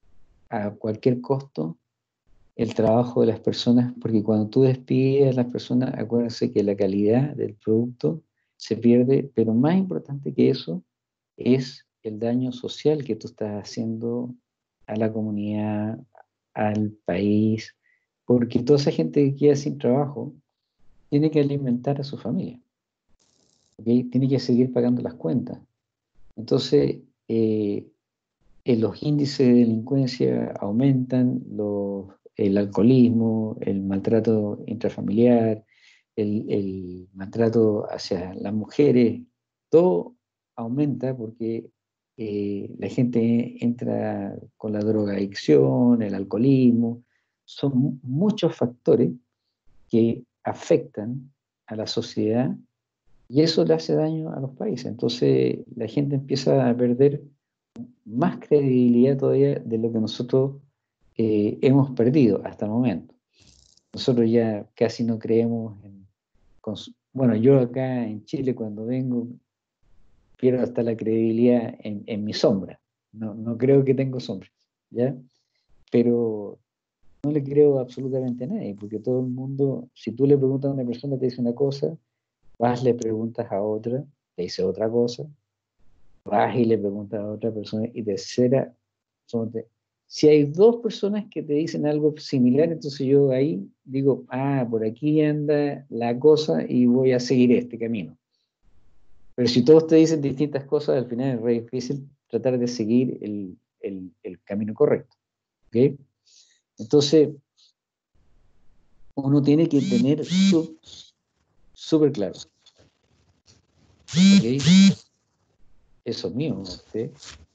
a cualquier costo el trabajo de las personas, porque cuando tú despides a las personas, acuérdense que la calidad del producto se pierde, pero más importante que eso es el daño social que tú estás haciendo a la comunidad, al país, porque toda esa gente que queda sin trabajo tiene que alimentar a su familia, ¿okay? Tiene que seguir pagando las cuentas. Entonces, eh, eh, los índices de delincuencia aumentan, los, el alcoholismo, el maltrato intrafamiliar, el, el maltrato hacia las mujeres, todo aumenta porque eh, la gente entra con la drogadicción, el alcoholismo, son muchos factores que afectan a la sociedad y eso le hace daño a los países. Entonces la gente empieza a perder más credibilidad todavía de lo que nosotros eh, hemos perdido hasta el momento. Nosotros ya casi no creemos en... Bueno, yo acá en Chile cuando vengo pierdo hasta la credibilidad en, en mi sombra. No, no creo que tengo sombra, ¿ya? Pero no le creo absolutamente a nadie, porque todo el mundo, si tú le preguntas a una persona, te dice una cosa, vas, le preguntas a otra, te dice otra cosa, vas y le preguntas a otra persona, y tercera, si hay dos personas que te dicen algo similar, entonces yo ahí digo, ah, por aquí anda la cosa y voy a seguir este camino. Pero si todos te dicen distintas cosas, al final es re difícil tratar de seguir el, el, el camino correcto. ¿Okay? Entonces, uno tiene que tener súper claro. ¿Okay? Eso es mío, ¿usted?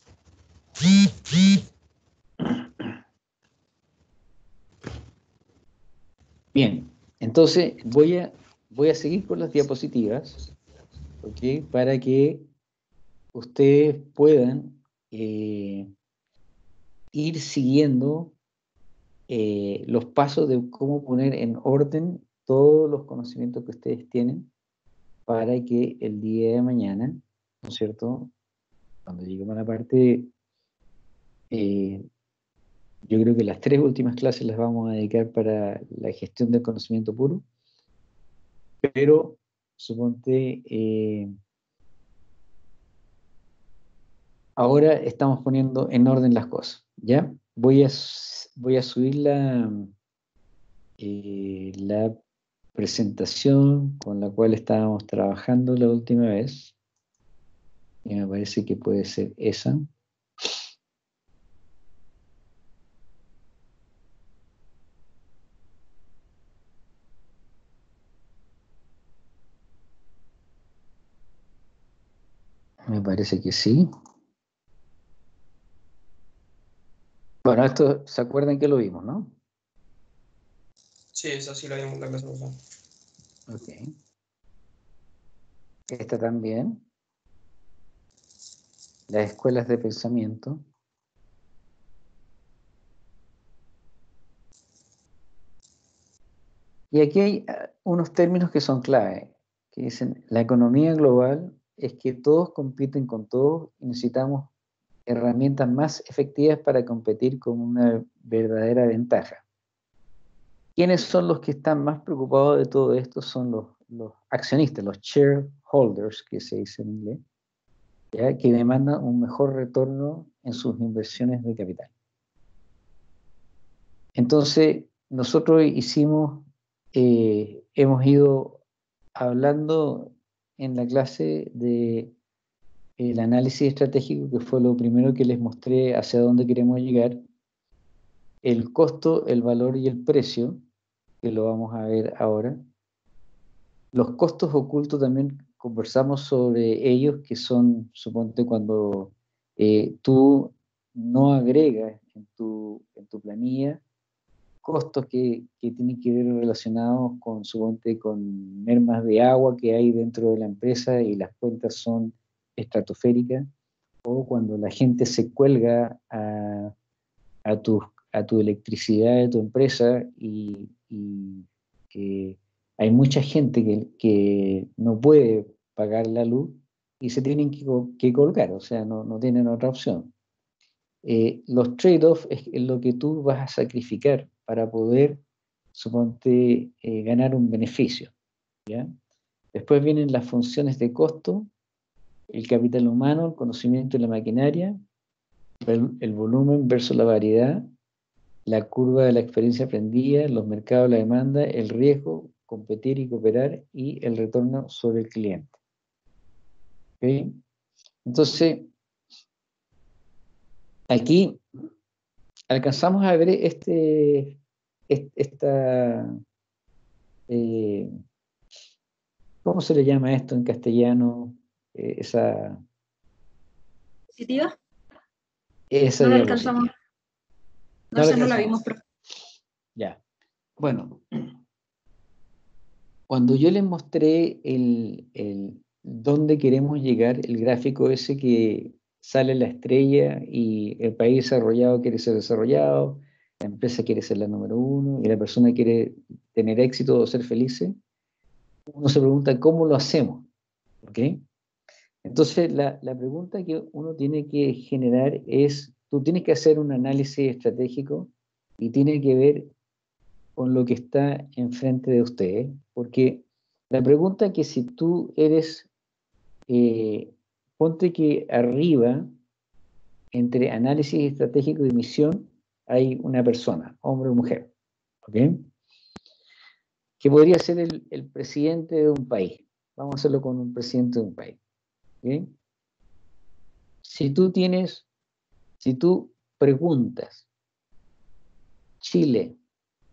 Bien, entonces voy a, voy a seguir con las diapositivas, ¿okay? Para que ustedes puedan eh, ir siguiendo eh, los pasos de cómo poner en orden todos los conocimientos que ustedes tienen para que el día de mañana, ¿no es cierto?, cuando lleguemos a la parte, eh, yo creo que las tres últimas clases las vamos a dedicar para la gestión del conocimiento puro, pero suponte, eh, ahora estamos poniendo en orden las cosas, ¿ya? Voy a, voy a subir la, eh, la presentación con la cual estábamos trabajando la última vez, y me parece que puede ser esa. Me parece que sí. Bueno, esto, ¿se acuerdan que lo vimos, no? Sí, esa sí la vimos en la clase pasada. Ok. Esta también. las escuelas de pensamiento. Y aquí hay unos términos que son clave, que dicen, la economía global es que todos compiten con todos y necesitamos herramientas más efectivas para competir con una verdadera ventaja. ¿Quiénes son los que están más preocupados de todo esto? Son los, los accionistas, los shareholders, que se dice en inglés, ¿ya? Que demandan un mejor retorno en sus inversiones de capital. Entonces, nosotros hicimos, eh, hemos ido hablando en la clase de el análisis estratégico, que fue lo primero que les mostré hacia dónde queremos llegar, el costo, el valor y el precio, que lo vamos a ver ahora. Los costos ocultos también conversamos sobre ellos, que son, suponte, cuando eh, tú no agregas en tu, en tu planilla costos que, que tienen que ver relacionados con, suponte, con mermas de agua que hay dentro de la empresa y las cuentas son estratosféricas, o cuando la gente se cuelga a, a, tu, a tu electricidad de tu empresa y, y eh, hay mucha gente que, que no puede pagar la luz y se tienen que, que colgar, o sea, no, no tienen otra opción. Eh, los trade-offs es lo que tú vas a sacrificar para poder, suponte, eh, ganar un beneficio, ¿ya? Después vienen las funciones de costo, el capital humano, el conocimiento y la maquinaria, el, el volumen versus la variedad, la curva de la experiencia aprendida, los mercados, la demanda, el riesgo, competir y cooperar, y el retorno sobre el cliente. ¿Okay? Entonces, aquí alcanzamos a ver este, esta, eh, ¿cómo se le llama esto en castellano? Eh, esa, ¿Diapositiva? esa No la diapositiva. alcanzamos. No, No la esa no la alcanzamos. vimos, profe. Ya. Bueno, cuando yo les mostré el, el dónde queremos llegar, el gráfico ese que sale la estrella y el país desarrollado quiere ser desarrollado, la empresa quiere ser la número uno y la persona quiere tener éxito o ser feliz, uno se pregunta cómo lo hacemos. ¿Ok? Entonces, la, la pregunta que uno tiene que generar es, tú tienes que hacer un análisis estratégico y tiene que ver con lo que está enfrente de ustedes, porque la pregunta que si tú eres, eh, ponte que arriba, entre análisis estratégico y misión, hay una persona, hombre o mujer, ¿ok? Que podría ser el, el presidente de un país. Vamos a hacerlo con un presidente de un país. ¿Ok? Si tú tienes, si tú preguntas, Chile,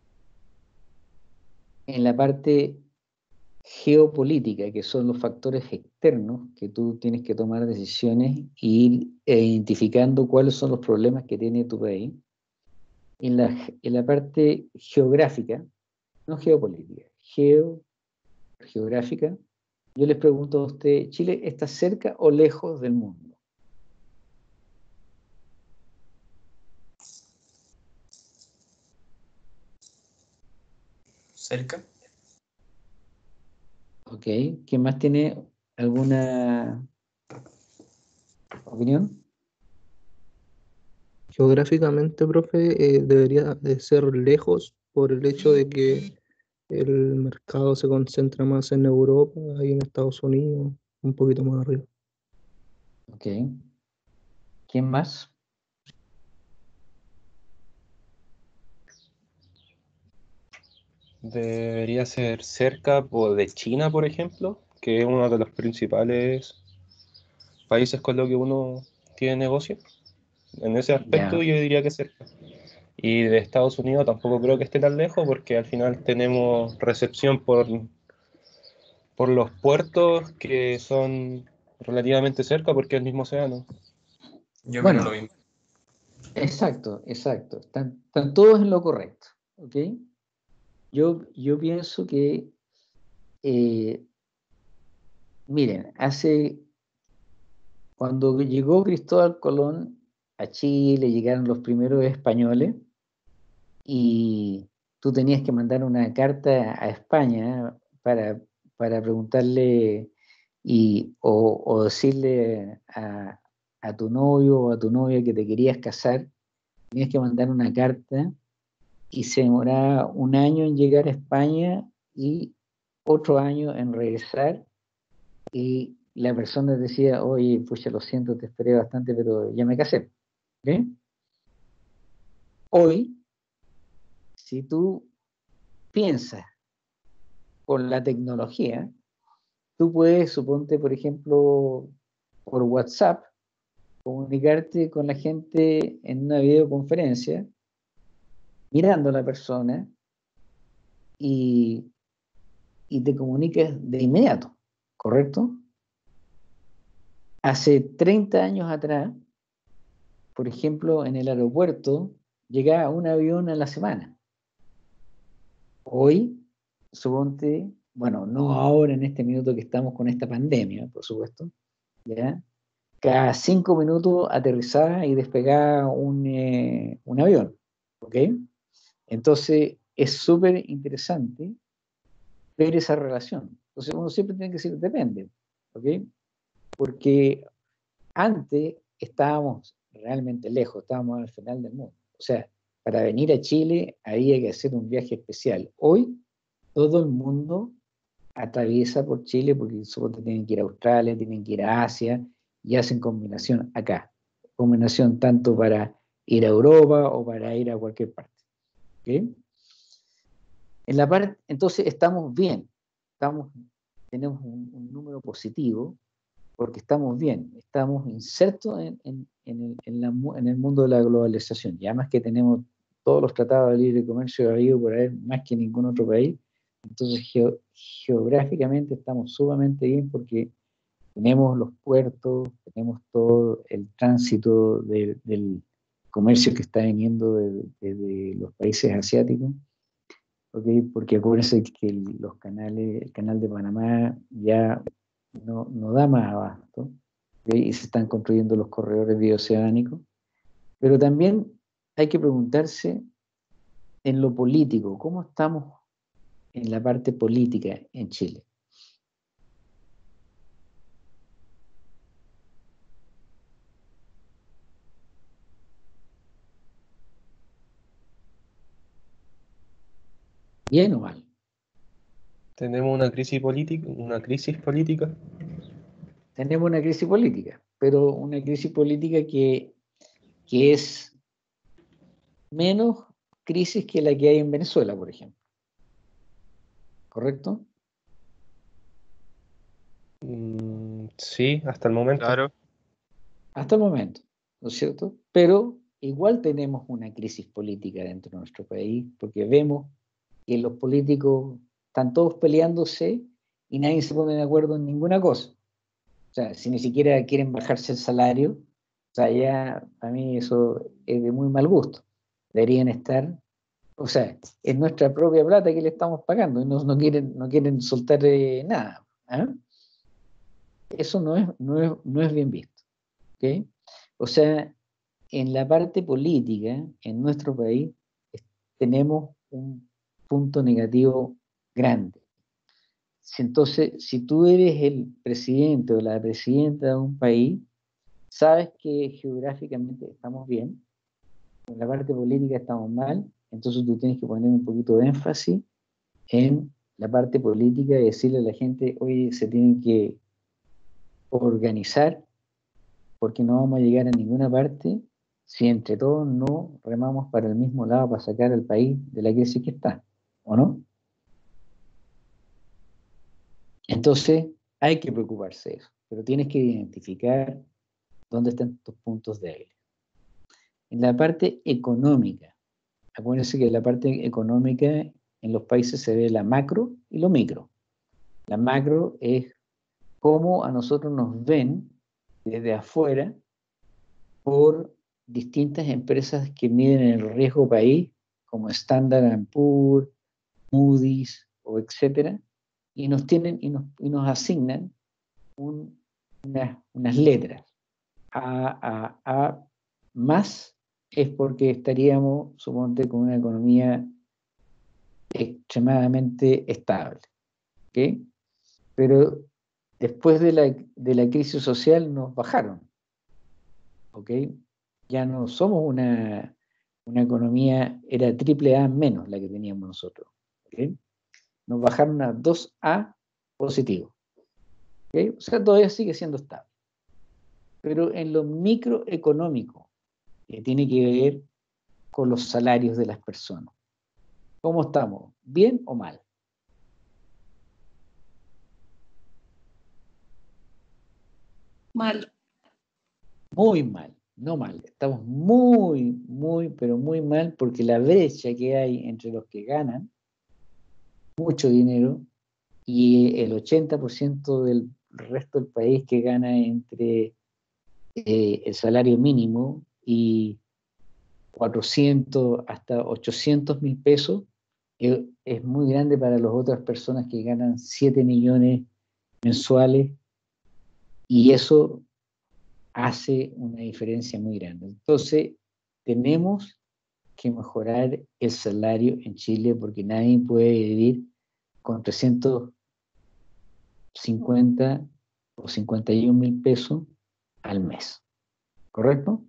en la parte geopolítica, que son los factores externos, que tú tienes que tomar decisiones e ir identificando cuáles son los problemas que tiene tu país, en la, en la parte geográfica, no geopolítica, geo, geográfica, yo les pregunto a usted, ¿Chile está cerca o lejos del mundo? Cerca. Ok, ¿quién más tiene alguna opinión? Geográficamente, profe, eh, debería de ser lejos por el hecho de que el mercado se concentra más en Europa y en Estados Unidos, un poquito más arriba. Ok, ¿quién más? Debería ser cerca po, de China, por ejemplo, que es uno de los principales países con los que uno tiene negocio. En ese aspecto Ya, yo diría que cerca. Y de Estados Unidos tampoco creo que esté tan lejos porque al final tenemos recepción por, por los puertos que son relativamente cerca porque es el mismo océano. Yo creo lo bueno, mismo. exacto, exacto. Están, están todos en lo correcto, ¿ok? Yo, yo pienso que, eh, miren, hace cuando llegó Cristóbal Colón a Chile, llegaron los primeros españoles y tú tenías que mandar una carta a España para, para preguntarle y, o, o decirle a, a tu novio o a tu novia que te querías casar, tenías que mandar una carta y se demoraba un año en llegar a España y otro año en regresar, y la persona decía, oye, pucha, lo siento, te esperé bastante, pero ya me casé. ¿Okay? Hoy, si tú piensas con la tecnología, tú puedes, suponte, por ejemplo, por WhatsApp, comunicarte con la gente en una videoconferencia, mirando a la persona, y, y te comunicas de inmediato, ¿correcto? Hace treinta años atrás, por ejemplo, en el aeropuerto, llegaba un avión a la semana. Hoy, suponte, bueno, no ahora en este minuto que estamos con esta pandemia, por supuesto, ¿ya? Cada cinco minutos aterrizaba y despegaba un, eh, un avión, ¿ok? Entonces, es súper interesante ver esa relación. Entonces, uno siempre tiene que decir, depende, ¿ok? Porque antes estábamos realmente lejos, estábamos al final del mundo. O sea, para venir a Chile había que hacer un viaje especial. Hoy todo el mundo atraviesa por Chile porque supongo tienen que ir a Australia, tienen que ir a Asia y hacen combinación acá. Combinación tanto para ir a Europa o para ir a cualquier parte. ¿Okay? En la parte, entonces estamos bien, estamos, tenemos un, un número positivo porque estamos bien, estamos insertos en, en, en, el, en, la, en el mundo de la globalización, y además que tenemos todos los tratados de libre comercio habido por ahí, más que ningún otro país. Entonces geo, geográficamente estamos sumamente bien porque tenemos los puertos, tenemos todo el tránsito de, del comercio que está viniendo desde de, de los países asiáticos, ¿okay? Porque acuérdense que el, los canales, el canal de Panamá ya no, no da más abasto, ¿okay? Y se están construyendo los corredores bioceánicos, pero también hay que preguntarse en lo político, ¿cómo estamos en la parte política en Chile? ¿Bien o mal? Tenemos una crisis política, una crisis política. Tenemos una crisis política, pero una crisis política que, que es menos crisis que la que hay en Venezuela, por ejemplo. ¿Correcto? Mm, sí, hasta el momento. Claro. Hasta el momento, ¿no es cierto? Pero igual tenemos una crisis política dentro de nuestro país, porque vemos que los políticos están todos peleándose y nadie se pone de acuerdo en ninguna cosa. O sea, si ni siquiera quieren bajarse el salario, o sea, ya a mí eso es de muy mal gusto. Deberían estar, o sea, es nuestra propia plata que le estamos pagando y no, no quieren, no quieren soltar eh, nada. ¿eh? Eso no es, no es, no es bien visto. ¿Okay? O sea, en la parte política, en nuestro país, tenemos un punto negativo grande. Entonces, si tú eres el presidente o la presidenta de un país, sabes que geográficamente estamos bien, en la parte política estamos mal, entonces tú tienes que poner un poquito de énfasis en la parte política y decirle a la gente, oye, se tienen que organizar porque no vamos a llegar a ninguna parte si entre todos no remamos para el mismo lado para sacar al país de la crisis que está, ¿o no? Entonces, hay que preocuparse de eso, pero tienes que identificar dónde están tus puntos débiles. En la parte económica, acuérdense que en la parte económica en los países se ve la macro y lo micro. La macro es cómo a nosotros nos ven desde afuera por distintas empresas que miden el riesgo país, como Standard and Poor's, Moody's, o etcétera, y nos tienen y nos, y nos asignan un, una, unas letras, A, A, A más, es porque estaríamos, suponte, con una economía extremadamente estable. ¿Okay? Pero después de la, de la crisis social nos bajaron. ¿Okay? Ya no somos una, una economía, era triple A menos la que teníamos nosotros. ¿Okay? Nos bajaron a dos A positivo. ¿Okay? O sea, todavía sigue siendo estable. Pero en lo microeconómico, que tiene que ver con los salarios de las personas. ¿Cómo estamos? ¿Bien o mal? Mal. Muy mal, no mal. Estamos muy, muy, pero muy mal porque la brecha que hay entre los que ganan mucho dinero y el ochenta por ciento del resto del país que gana entre eh, el salario mínimo y cuatrocientos hasta ochocientos mil pesos, eh, es muy grande para las otras personas que ganan siete millones mensuales, y eso hace una diferencia muy grande. Entonces, tenemos que mejorar el salario en Chile porque nadie puede vivir con trescientos cincuenta o cincuenta y un mil pesos al mes. ¿Correcto?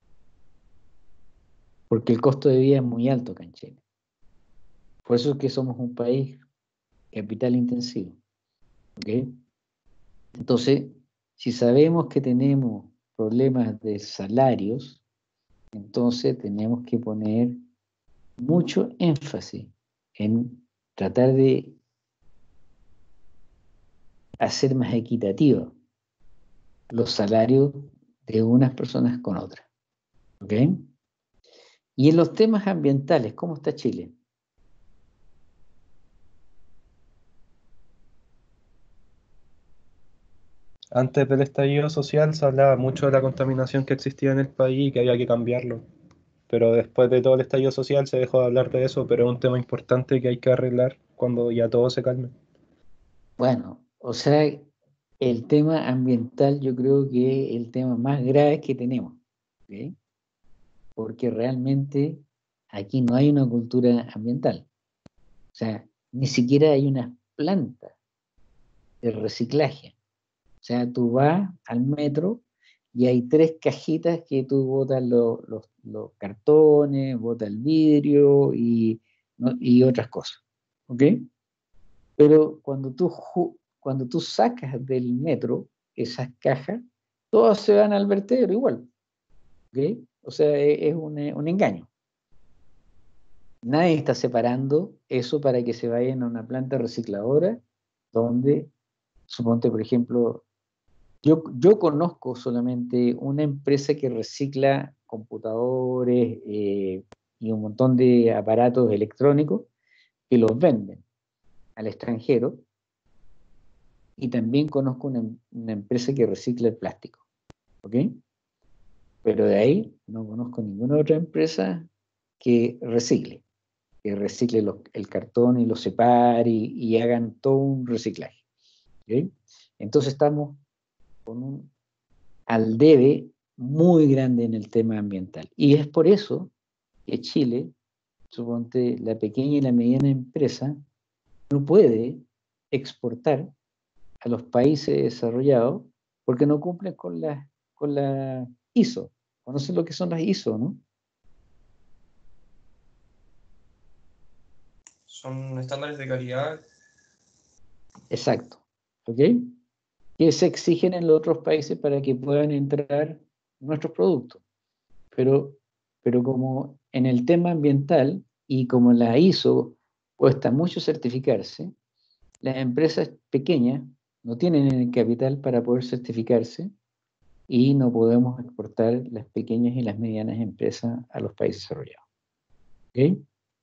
Porque el costo de vida es muy alto acá en Chile. Por eso es que somos un país capital intensivo. ¿Ok? Entonces, si sabemos que tenemos problemas de salarios, entonces tenemos que poner mucho énfasis en tratar de hacer más equitativos los salarios de unas personas con otras. ¿Ok? Y en los temas ambientales, ¿cómo está Chile? Antes del estallido social se hablaba mucho de la contaminación que existía en el país y que había que cambiarlo. Pero después de todo el estallido social se dejó de hablar de eso, pero es un tema importante que hay que arreglar cuando ya todo se calme. Bueno, o sea, el tema ambiental yo creo que es el tema más grave que tenemos. ¿Ok? Porque realmente aquí no hay una cultura ambiental. O sea, ni siquiera hay una planta de reciclaje. O sea, tú vas al metro y hay tres cajitas que tú botas los, los, los cartones, botas el vidrio y, ¿no? y otras cosas. ¿Ok? Pero cuando tú, cuando tú sacas del metro esas cajas, todas se van al vertedero igual. ¿Ok? O sea, es, es un, un engaño. Nadie está separando eso para que se vayan a una planta recicladora donde, suponte, por ejemplo, yo, yo conozco solamente una empresa que recicla computadores eh, y un montón de aparatos electrónicos que los venden al extranjero, y también conozco una, una empresa que recicla el plástico. ¿Ok? Pero de ahí no conozco ninguna otra empresa que recicle. que recicle los, el cartón y lo separe y, y hagan todo un reciclaje. ¿Okay? Entonces estamos con un al debe muy grande en el tema ambiental. Y es por eso que Chile, suponte, la pequeña y la mediana empresa, no puede exportar a los países desarrollados porque no cumplen con la, con la I S O. ¿Conocen lo que son las I S O, no? Son estándares de calidad. Exacto. ¿Ok? Que se exigen en los otros países para que puedan entrar nuestros productos. Pero, pero como en el tema ambiental y como la I S O cuesta mucho certificarse, las empresas pequeñas no tienen el capital para poder certificarse y no podemos exportar las pequeñas y las medianas empresas a los países desarrollados. ¿Ok?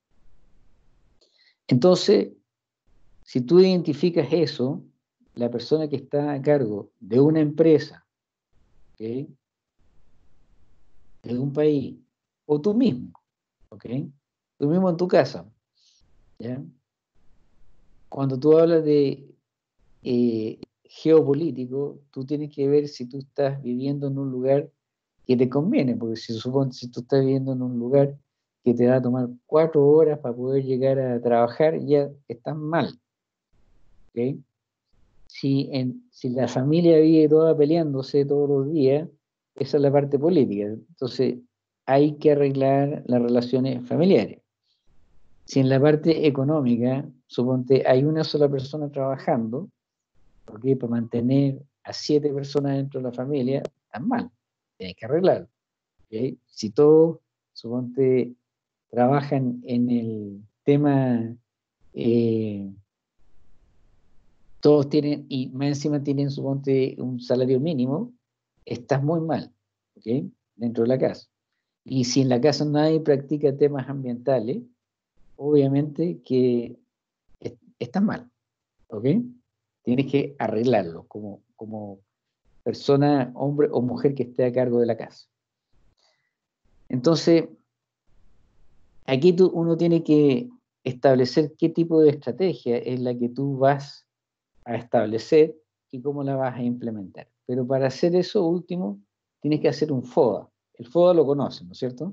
Entonces, si tú identificas eso, la persona que está a cargo de una empresa, ¿ok?, de un país, o tú mismo, ¿ok? Tú mismo en tu casa, ¿ya? Cuando tú hablas de eh, geopolítico, tú tienes que ver si tú estás viviendo en un lugar que te conviene, porque si supone si tú estás viviendo en un lugar que te va a tomar cuatro horas para poder llegar a trabajar, ya estás mal. ¿Okay? Si, en, si la familia vive toda peleándose todos los días, esa es la parte política. Entonces, hay que arreglar las relaciones familiares. Si en la parte económica, suponte, hay una sola persona trabajando, ¿okay? Para mantener a siete personas dentro de la familia, está mal. Tienes que arreglarlo. ¿Okay? Si todos, suponte, trabajan en el tema, eh, todos tienen, y más encima tienen, suponte, un salario mínimo, estás muy mal, ¿okay? Dentro de la casa. Y si en la casa nadie practica temas ambientales, obviamente que est- estás mal, ¿ok? Tienes que arreglarlo como, como persona, hombre o mujer que esté a cargo de la casa. Entonces, aquí tú, uno tiene que establecer qué tipo de estrategia es la que tú vas a establecer y cómo la vas a implementar. Pero para hacer eso último, tienes que hacer un FODA. El FODA lo conocen, ¿no es cierto?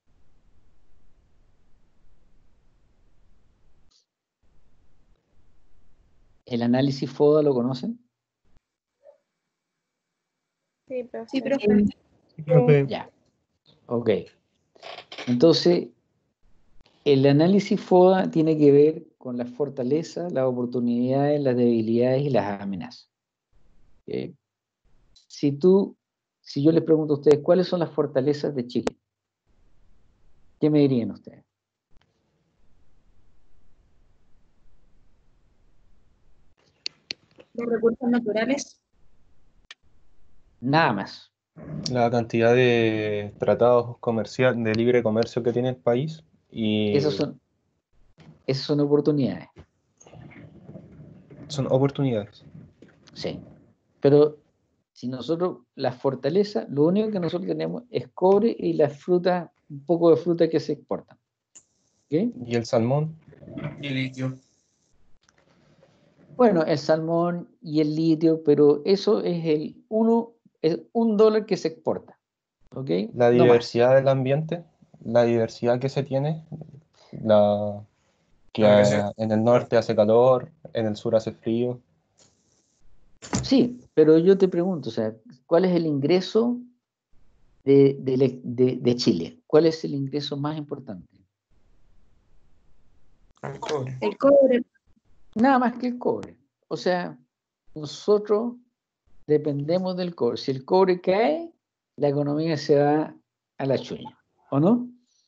¿El análisis FODA lo conocen? Sí, profe. Sí, profe. Sí, profe. Ya, ok. Entonces, el análisis FODA tiene que ver con las fortalezas, las oportunidades, las debilidades y las amenazas. ¿Ok? Si tú, si yo les pregunto a ustedes, ¿cuáles son las fortalezas de Chile? ¿Qué me dirían ustedes? Los recursos naturales. Nada más. La cantidad de tratados comercial, de libre comercio que tiene el país y Esas son, esas son oportunidades, son oportunidades. sí. Pero si nosotros, las fortalezas, lo único que nosotros tenemos es cobre y las frutas, un poco de fruta que se exportan. ¿Ok? Y el salmón, Y litio. Bueno, el salmón y el litio, pero eso es el uno, es un dólar que se exporta, ¿ok? la No más. diversidad del ambiente, la diversidad que se tiene, la que Lo que se- ah, en el norte hace calor, en el sur hace frío. Sí, pero yo te pregunto, o sea, ¿cuál es el ingreso de, de le- de- de Chile? ¿Cuál es el ingreso más importante? el cobre. El cobre. Nada más que el cobre. O sea, nosotros dependemos del cobre. Si el cobre cae, la economía se va a la chuña, ¿o no?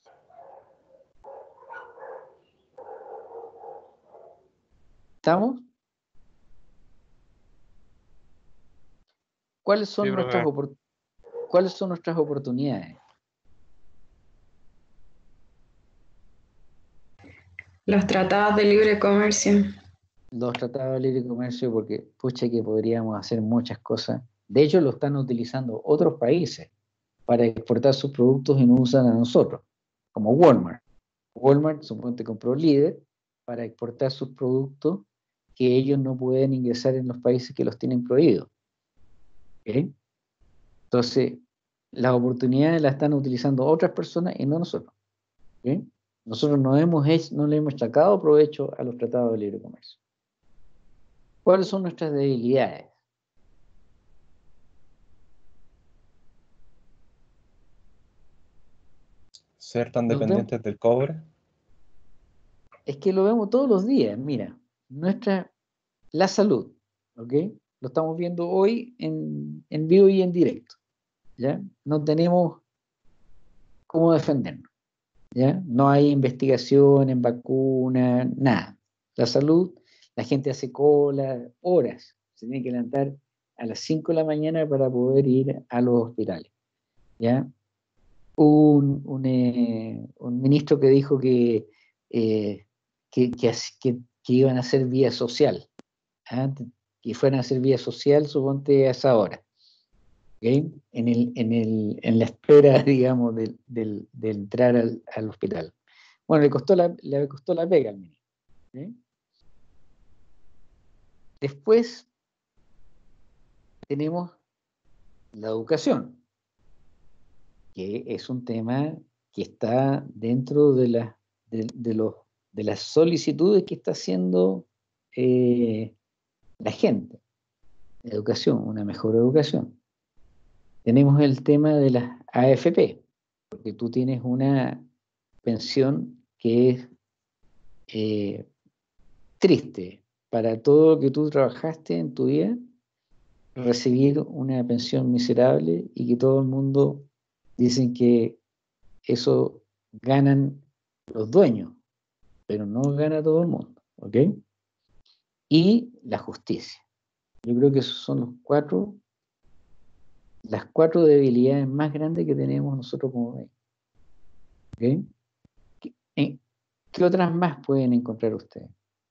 ¿Estamos? ¿Cuáles Sí, son nuestras, profe. opor- ¿cuáles son nuestras oportunidades? Los tratados de libre comercio. Los tratados de libre comercio, porque pucha que podríamos hacer muchas cosas. De hecho, lo están utilizando otros países para exportar sus productos y nos usan a nosotros, como Walmart. Walmart suponte compró Líder para exportar sus productos que ellos no pueden ingresar en los países que los tienen prohibidos. ¿Ok? Entonces, las oportunidades las están utilizando otras personas y no nosotros. ¿Ok? Nosotros no, hemos hecho, no le hemos sacado provecho a los tratados de libre comercio. ¿Cuáles son nuestras debilidades? Ser tan Nos vemos, dependientes del cobre. es que lo vemos todos los días. Mira, nuestra, la salud, ¿ok? Lo estamos viendo hoy en, en vivo y en directo, ¿ya? No tenemos cómo defendernos, ¿ya? No hay investigación en vacunas, nada. La salud, la gente hace cola, horas. Se tiene que levantar a las cinco de la mañana para poder ir a los hospitales, ¿ya? Un, un, eh, un ministro que dijo que, eh, que, que, que, que iban a hacer vía social, ¿ah? Que fueran a hacer vía social, suponte a esa hora, ¿okay? En, el, en, el, en la espera, digamos, de, de, de entrar al, al hospital. Bueno, le costó la, le costó la pega al ministro. ¿Okay? Después, tenemos la educación, que es un tema que está dentro de, la, de, de, los, de las solicitudes que está haciendo eh, la gente. Educación, una mejor educación. Tenemos el tema de las A F P, porque tú tienes una pensión que es eh, triste para todo lo que tú trabajaste en tu vida, recibir una pensión miserable y que todo el mundo dicen que eso ganan los dueños, pero no gana todo el mundo, ¿ok? Y la justicia. Yo creo que esos son los cuatro, las cuatro debilidades más grandes que tenemos nosotros como país, ¿ok? ¿Qué, ¿Qué otras más pueden encontrar ustedes?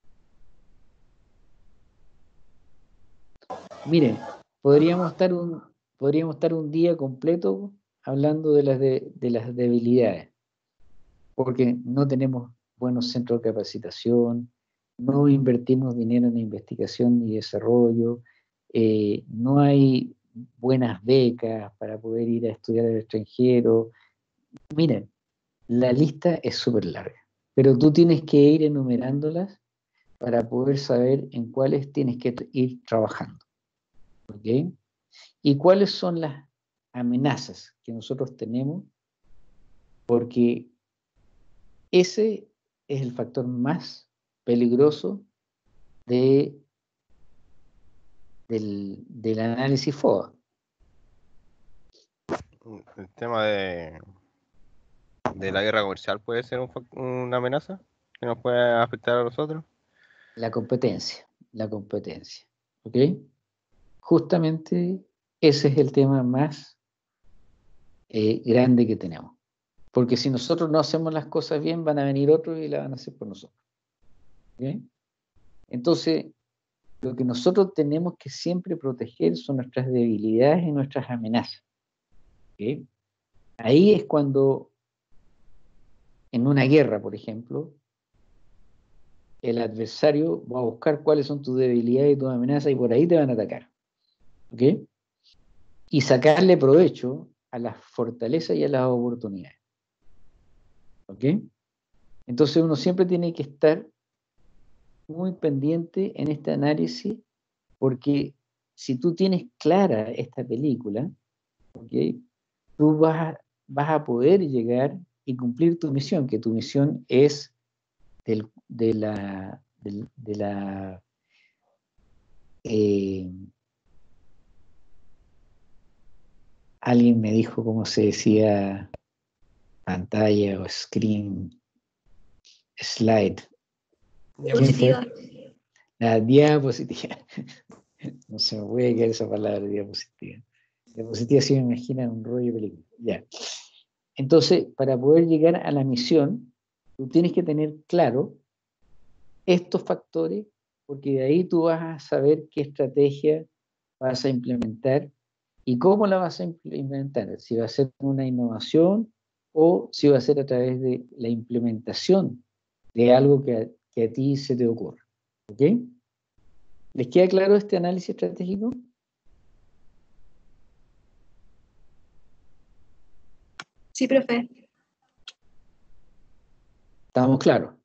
Miren, podríamos estar un, podríamos estar un día completo hablando de las, de, de las debilidades, porque no tenemos buenos centros de capacitación, no invertimos dinero en investigación y desarrollo, eh, no hay buenas becas para poder ir a estudiar al extranjero. Miren, la lista es súper larga, pero tú tienes que ir enumerándolas para poder saber en cuáles tienes que ir trabajando. ¿Ok? ¿Y cuáles son las amenazas que nosotros tenemos? Porque ese es el factor más peligroso de, del, del análisis FODA. El tema de, de la guerra comercial puede ser un, una amenaza que nos puede afectar a nosotros. La competencia, la competencia. ¿Ok? Justamente ese es el tema más eh, grande que tenemos. Porque si nosotros no hacemos las cosas bien, van a venir otros y las van a hacer por nosotros. ¿Ok? Entonces, lo que nosotros tenemos que siempre proteger son nuestras debilidades y nuestras amenazas. ¿Ok? Ahí es cuando, en una guerra, por ejemplo, el adversario va a buscar cuáles son tus debilidades y tus amenazas y por ahí te van a atacar. ¿Ok? Y sacarle provecho a las fortalezas y a las oportunidades. ¿Ok? Entonces uno siempre tiene que estar muy pendiente en este análisis, porque si tú tienes clara esta película, ¿ok? Tú vas a, vas a poder llegar y cumplir tu misión, que tu misión es del, de la, de, de la eh, alguien me dijo cómo se decía pantalla o screen, slide. Diapositiva. La diapositiva. No se me puede quedar esa palabra, diapositiva. Diapositiva sí me imagina un rollo de película. Ya. Entonces, para poder llegar a la misión, tú tienes que tener claro estos factores, porque de ahí tú vas a saber qué estrategia vas a implementar y cómo la vas a implementar. Si va a ser una innovación o si va a ser a través de la implementación de algo que a, que a ti se te ocurra. ¿Ok? ¿Les queda claro este análisis estratégico? Sí, profe. ¿Estamos claros?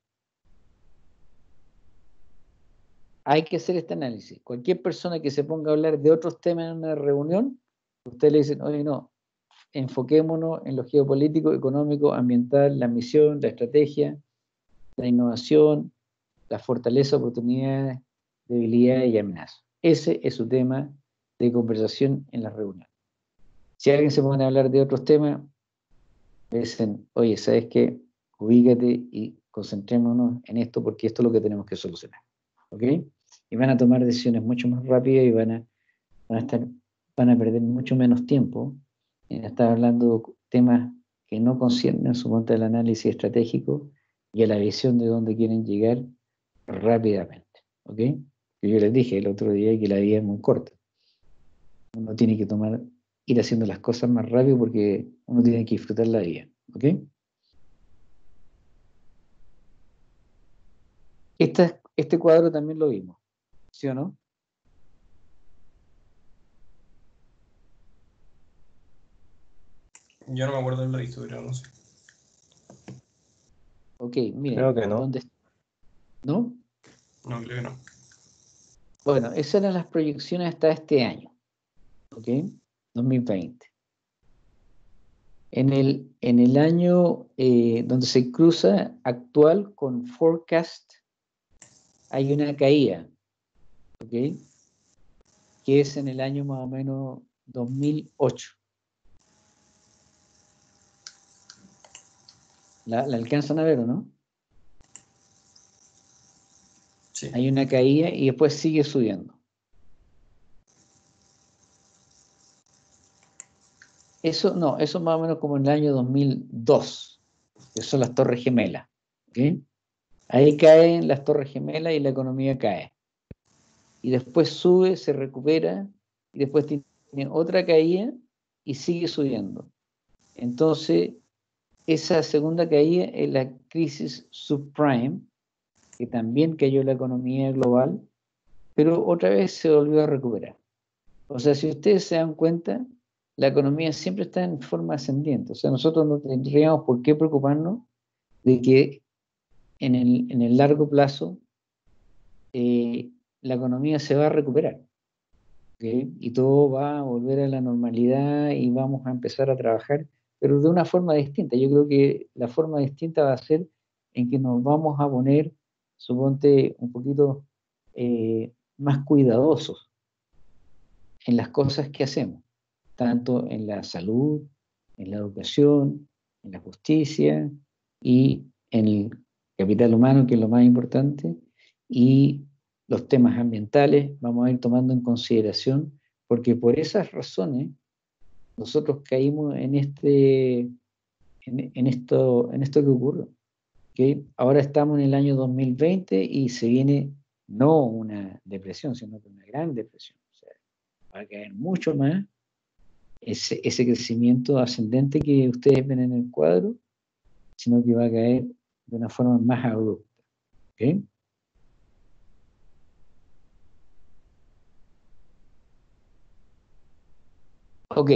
Hay que hacer este análisis. Cualquier persona que se ponga a hablar de otros temas en una reunión, usted le dice, oye, no, enfoquémonos en lo geopolítico, económico, ambiental, la misión, la estrategia, la innovación, la fortaleza, oportunidades, debilidades y amenazas. Ese es su tema de conversación en la reunión. Si alguien se pone a hablar de otros temas, le dicen, oye, ¿sabes qué? Ubícate y concentrémonos en esto porque esto es lo que tenemos que solucionar. ¿Ok? Y van a tomar decisiones mucho más rápidas y van a, van a, estar, van a perder mucho menos tiempo en estar hablando de temas que no conciernen su punto del análisis estratégico y a la visión de dónde quieren llegar rápidamente. ¿Ok? Yo les dije el otro día que la vida es muy corta. Uno tiene que tomar, ir haciendo las cosas más rápido porque uno tiene que disfrutar la vida. ¿Ok? Esta, este cuadro también lo vimos, ¿sí o no? Yo no me acuerdo del visto, pero no sé. Ok, miren, Creo que no. ¿dónde? ¿No? No, creo que no. Bueno, esas eran las proyecciones hasta este año, ¿ok? dos mil veinte. En el, en el año eh, donde se cruza actual con forecast, hay una caída, ¿ok? Que es en el año más o menos dos mil ocho. ¿La, la alcanzan a ver o no? Sí. Hay una caída y después sigue subiendo. Eso no, eso más o menos como en el año dos mil dos, que son las Torres Gemelas, ¿ok? Ahí caen las Torres Gemelas y la economía cae. Y después sube, se recupera, y después tiene otra caída y sigue subiendo. Entonces, esa segunda caída es la crisis subprime, que también cayó la economía global, pero otra vez se volvió a recuperar. O sea, si ustedes se dan cuenta, la economía siempre está en forma ascendiente. O sea, nosotros no tendríamos por qué preocuparnos de que en el, en el largo plazo eh, la economía se va a recuperar, ¿okay? Y todo va a volver a la normalidad y vamos a empezar a trabajar, pero de una forma distinta. Yo creo que la forma distinta va a ser en que nos vamos a poner, suponte, un poquito eh, más cuidadosos en las cosas que hacemos, tanto en la salud, en la educación, en la justicia y en el capital humano, que es lo más importante, y los temas ambientales vamos a ir tomando en consideración, porque por esas razones nosotros caímos en este, en, en esto, en esto que ocurre. ¿Okay? Ahora estamos en el año dos mil veinte y se viene no una depresión, sino una gran depresión. O sea, va a caer mucho más ese, ese crecimiento ascendente que ustedes ven en el cuadro, sino que va a caer de una forma más abrupta. ¿Okay? Ok.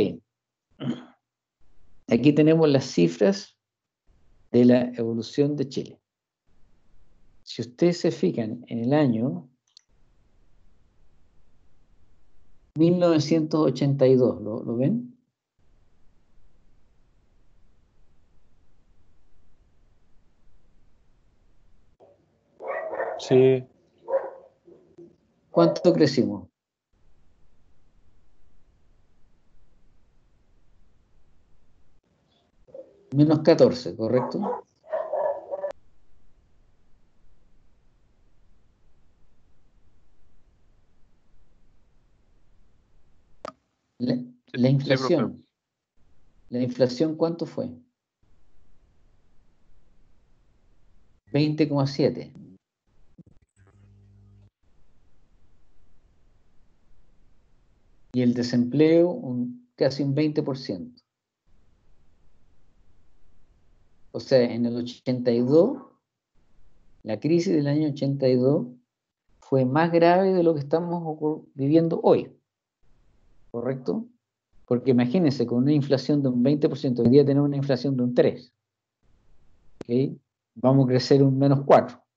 Aquí tenemos las cifras de la evolución de Chile. Si ustedes se fijan en el año mil novecientos ochenta y dos, ¿lo, lo ven? Sí, ¿Cuánto crecimos? Menos catorce, ¿correcto? La, Sí, la sí, profe. inflación. ¿La inflación cuánto fue? veinte coma siete. Y el desempleo un, casi un veinte por ciento. O sea, en el ochenta y dos, la crisis del año ochenta y dos fue más grave de lo que estamos viviendo hoy, ¿correcto? Porque imagínense, con una inflación de un veinte por ciento, hoy día tenemos una inflación de un tres por ciento, ¿okay? Vamos a crecer un menos cuatro por ciento.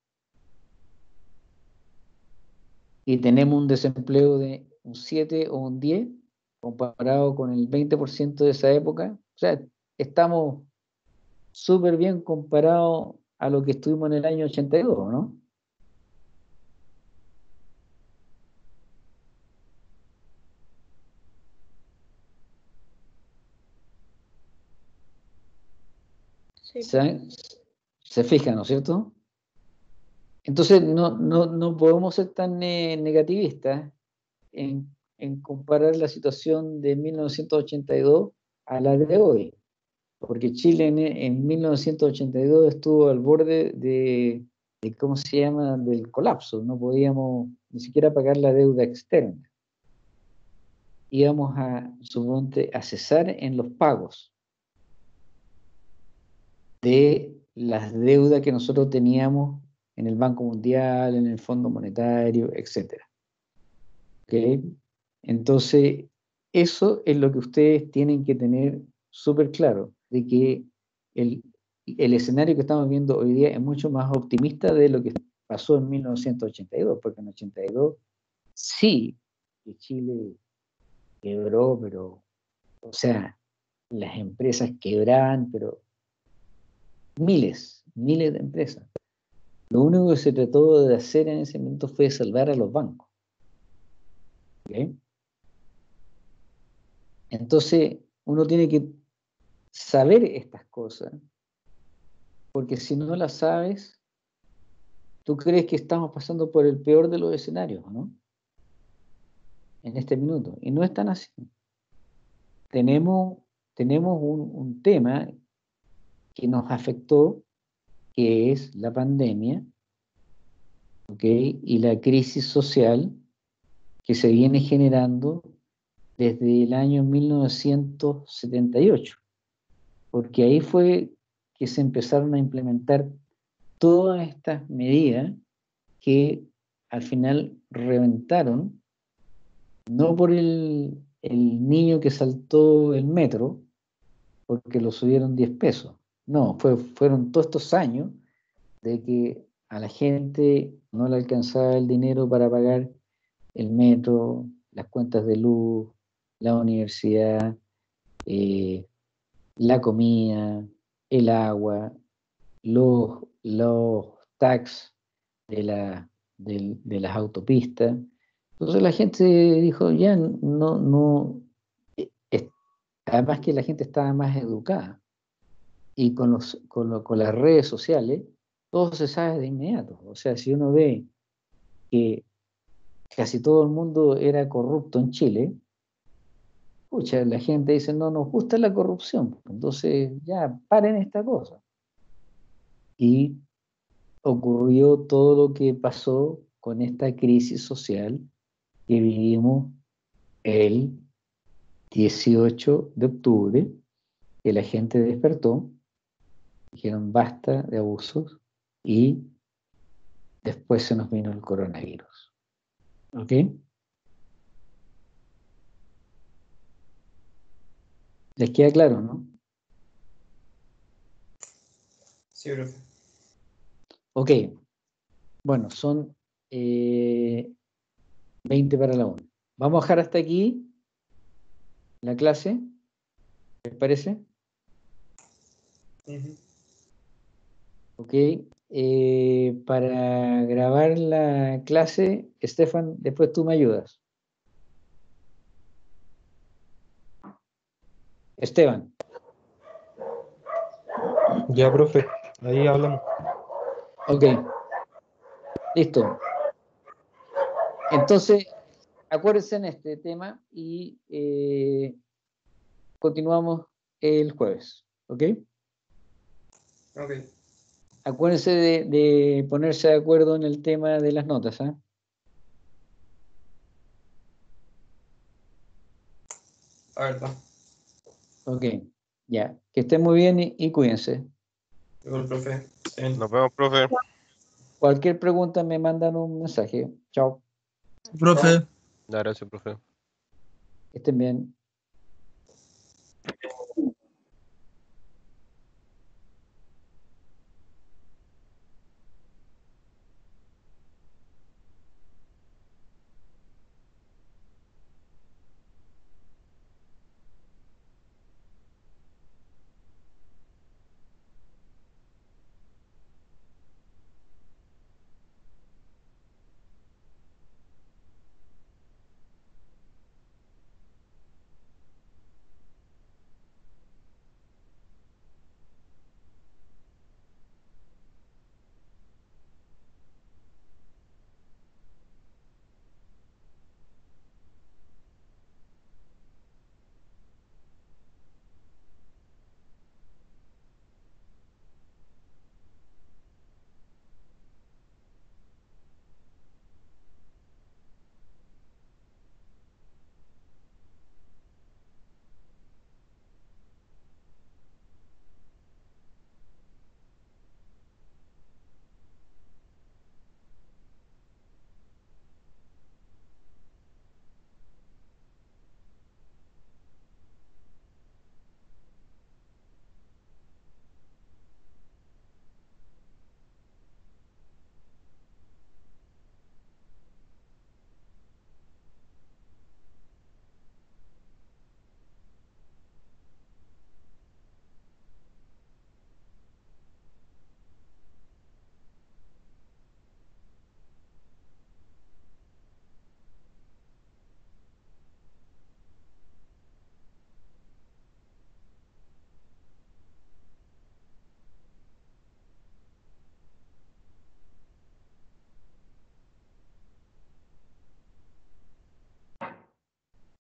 Y tenemos un desempleo de un siete o un diez, comparado con el veinte por ciento de esa época. O sea, estamos súper bien comparado a lo que estuvimos en el año ochenta y dos, ¿no? Sí. ¿Se, se fijan, ¿no es cierto? Entonces, no, no, no podemos ser tan eh, negativistas en, en comparar la situación de mil novecientos ochenta y dos a la de hoy, porque Chile en, en mil novecientos ochenta y dos estuvo al borde de, de, ¿cómo se llama?, del colapso. No podíamos ni siquiera pagar la deuda externa. Íbamos a, suponte, a cesar en los pagos de las deudas que nosotros teníamos en el Banco Mundial, en el Fondo Monetario, etcétera. ¿Okay? Entonces, eso es lo que ustedes tienen que tener súper claro de que el, el escenario que estamos viendo hoy día es mucho más optimista de lo que pasó en mil novecientos ochenta y dos, porque en ochenta y dos sí, que Chile quebró, pero, o sea, las empresas quebraban, pero miles, miles de empresas. Lo único que se trató de hacer en ese momento fue salvar a los bancos. ¿Okay? Entonces, uno tiene que saber estas cosas, porque si no las sabes, tú crees que estamos pasando por el peor de los escenarios, ¿no? En este minuto. Y no es tan así. Tenemos, tenemos un, un tema que nos afectó, que es la pandemia, ¿ok? Y la crisis social que se viene generando desde el año mil novecientos setenta y ocho, porque ahí fue que se empezaron a implementar todas estas medidas que al final reventaron, no por el, el niño que saltó el metro, porque lo subieron diez pesos, no, fue, fueron todos estos años de que a la gente no le alcanzaba el dinero para pagar el metro, las cuentas de luz, la universidad, eh, la comida, el agua, los, los tax de, la, de, de las autopistas. Entonces la gente dijo, ya no, no, eh, es- además que la gente estaba más educada y con, los, con, lo- con las redes sociales, todo se sabe de inmediato. O sea, si uno ve que casi todo el mundo era corrupto en Chile, pucha, la gente dice, no nos gusta la corrupción, entonces ya paren esta cosa. Y ocurrió todo lo que pasó con esta crisis social que vivimos el dieciocho de octubre, que la gente despertó, dijeron basta de abusos y después se nos vino el coronavirus. ¿Ok? ¿Les queda claro, no? Sí, profe. Ok. Bueno, son eh, veinte para la una. Vamos a dejar hasta aquí la clase, ¿les parece? Ujú. Ok. Eh, para grabar la clase, Estefan, después tú me ayudas. Esteban, Ya, profe, ahí hablamos. ok, listo. Entonces, acuérdense en este tema y eh, continuamos el jueves, ¿ok? Ok. Acuérdense de, de ponerse de acuerdo en el tema de las notas, ¿ah? A ver, va. Ok, ya. Que estén muy bien y, y cuídense. Igual, profe. Bien. Nos vemos, profe. Cualquier pregunta me mandan un mensaje. Chao, Profe. Ya, gracias, profe. que estén bien.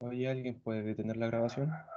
Oye, ¿alguien puede detener la grabación?